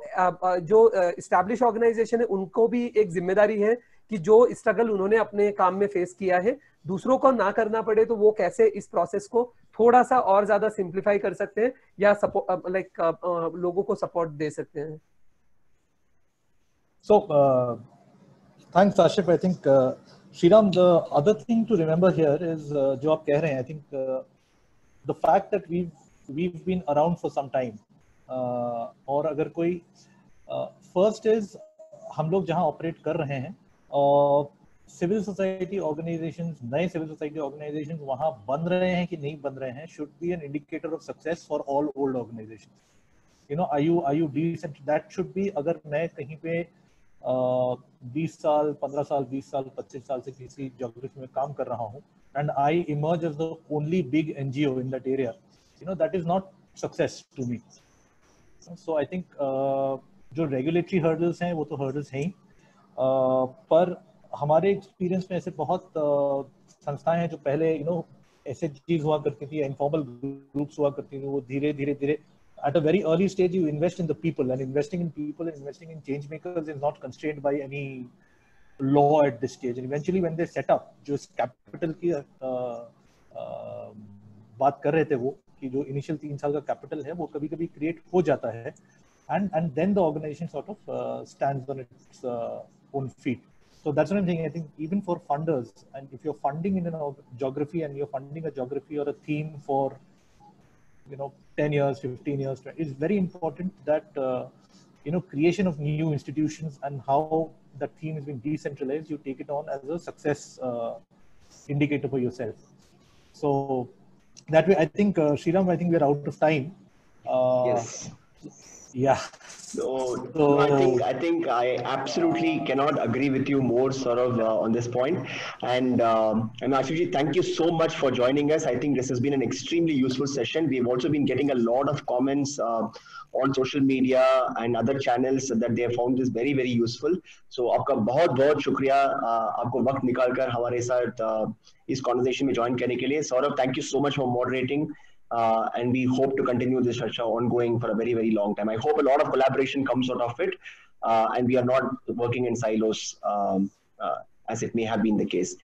तो जो एस्टैब्लिश ऑर्गेनाइजेशन है उनको भी एक जिम्मेदारी है कि जो स्ट्रगल उन्होंने अपने काम में फेस किया है दूसरों को ना करना पड़े, तो वो कैसे इस प्रोसेस को थोड़ा सा और ज्यादा सिंप्लीफाई कर सकते हैं या लोगों को सपोर्ट दे सकते हैं। So thanks Ashif. I think Shriram, the other thing to remember here is जो आप कह रहे हैं, I think the fact that we've been around for some time, और अगर कोई first is हम लोग जहाँ ऑपरेट कर रहे हैं सिविल सोसाइटी ऑर्गेनाइजेशंस, नए सिविल सोसाइटी ऑर्गेनाइजेशंस वहाँ बन रहे हैं कि नहीं बन रहे हैं, should be an indicator of success for all old organisations. You know, are you decent, that should be. अगर मैं कहीं पे 20 साल, 15 साल, 20 साल, 25 साल से किसी ज्योग्राफी में काम कर रहा हूँ and I emerge as the only big NGO in that area, you know, that is not success to me. So I think जो regulatory hurdles हैं वो तो hurdles हैं ही, पर हमारे एक्सपीरियंस में ऐसे बहुत संस्थाएं हैं जो पहले ऐसे चीज हुआ करती थी, इनफॉर्मल ग्रुप्स हुआ करती थी, वो धीरे धीरे at a very early stage you invest in the people, and investing in people and investing in change makers is not constrained by any law at this stage. And eventually when they set up, जो कैपिटल की बात कर रहे थे वो, कि जो इनिशियल 3 साल का कैपिटल है वो कभी कभी क्रिएट हो जाता है, and then the organization sort of stands on its own feet. So that's what I'm saying. I think even for funders, and if you're funding in a geography and you're funding a geography or a theme for 10 years, 15 years, it's very important that creation of new institutions and how that theme is being decentralized, you take it on as a success indicator for yourself. So that way, I think, Sriram, I think we're out of time. Yes. Yeah. So I think I absolutely cannot agree with you more, Saurav, on this point. And Ashuji, thank you so much for joining us. I think this has been an extremely useful session. We've also been getting a lot of comments on social media and other channels that they have found this very, very useful. So आपका बहुत बहुत शुक्रिया आपको वक्त निकालकर हमारे साथ इस conversation में join करने के लिए. Saurav, thank you so much for moderating. And we hope to continue this show ongoing for a very, very long time. I hope a lot of collaboration comes out of it, and we are not working in silos as it may have been the case.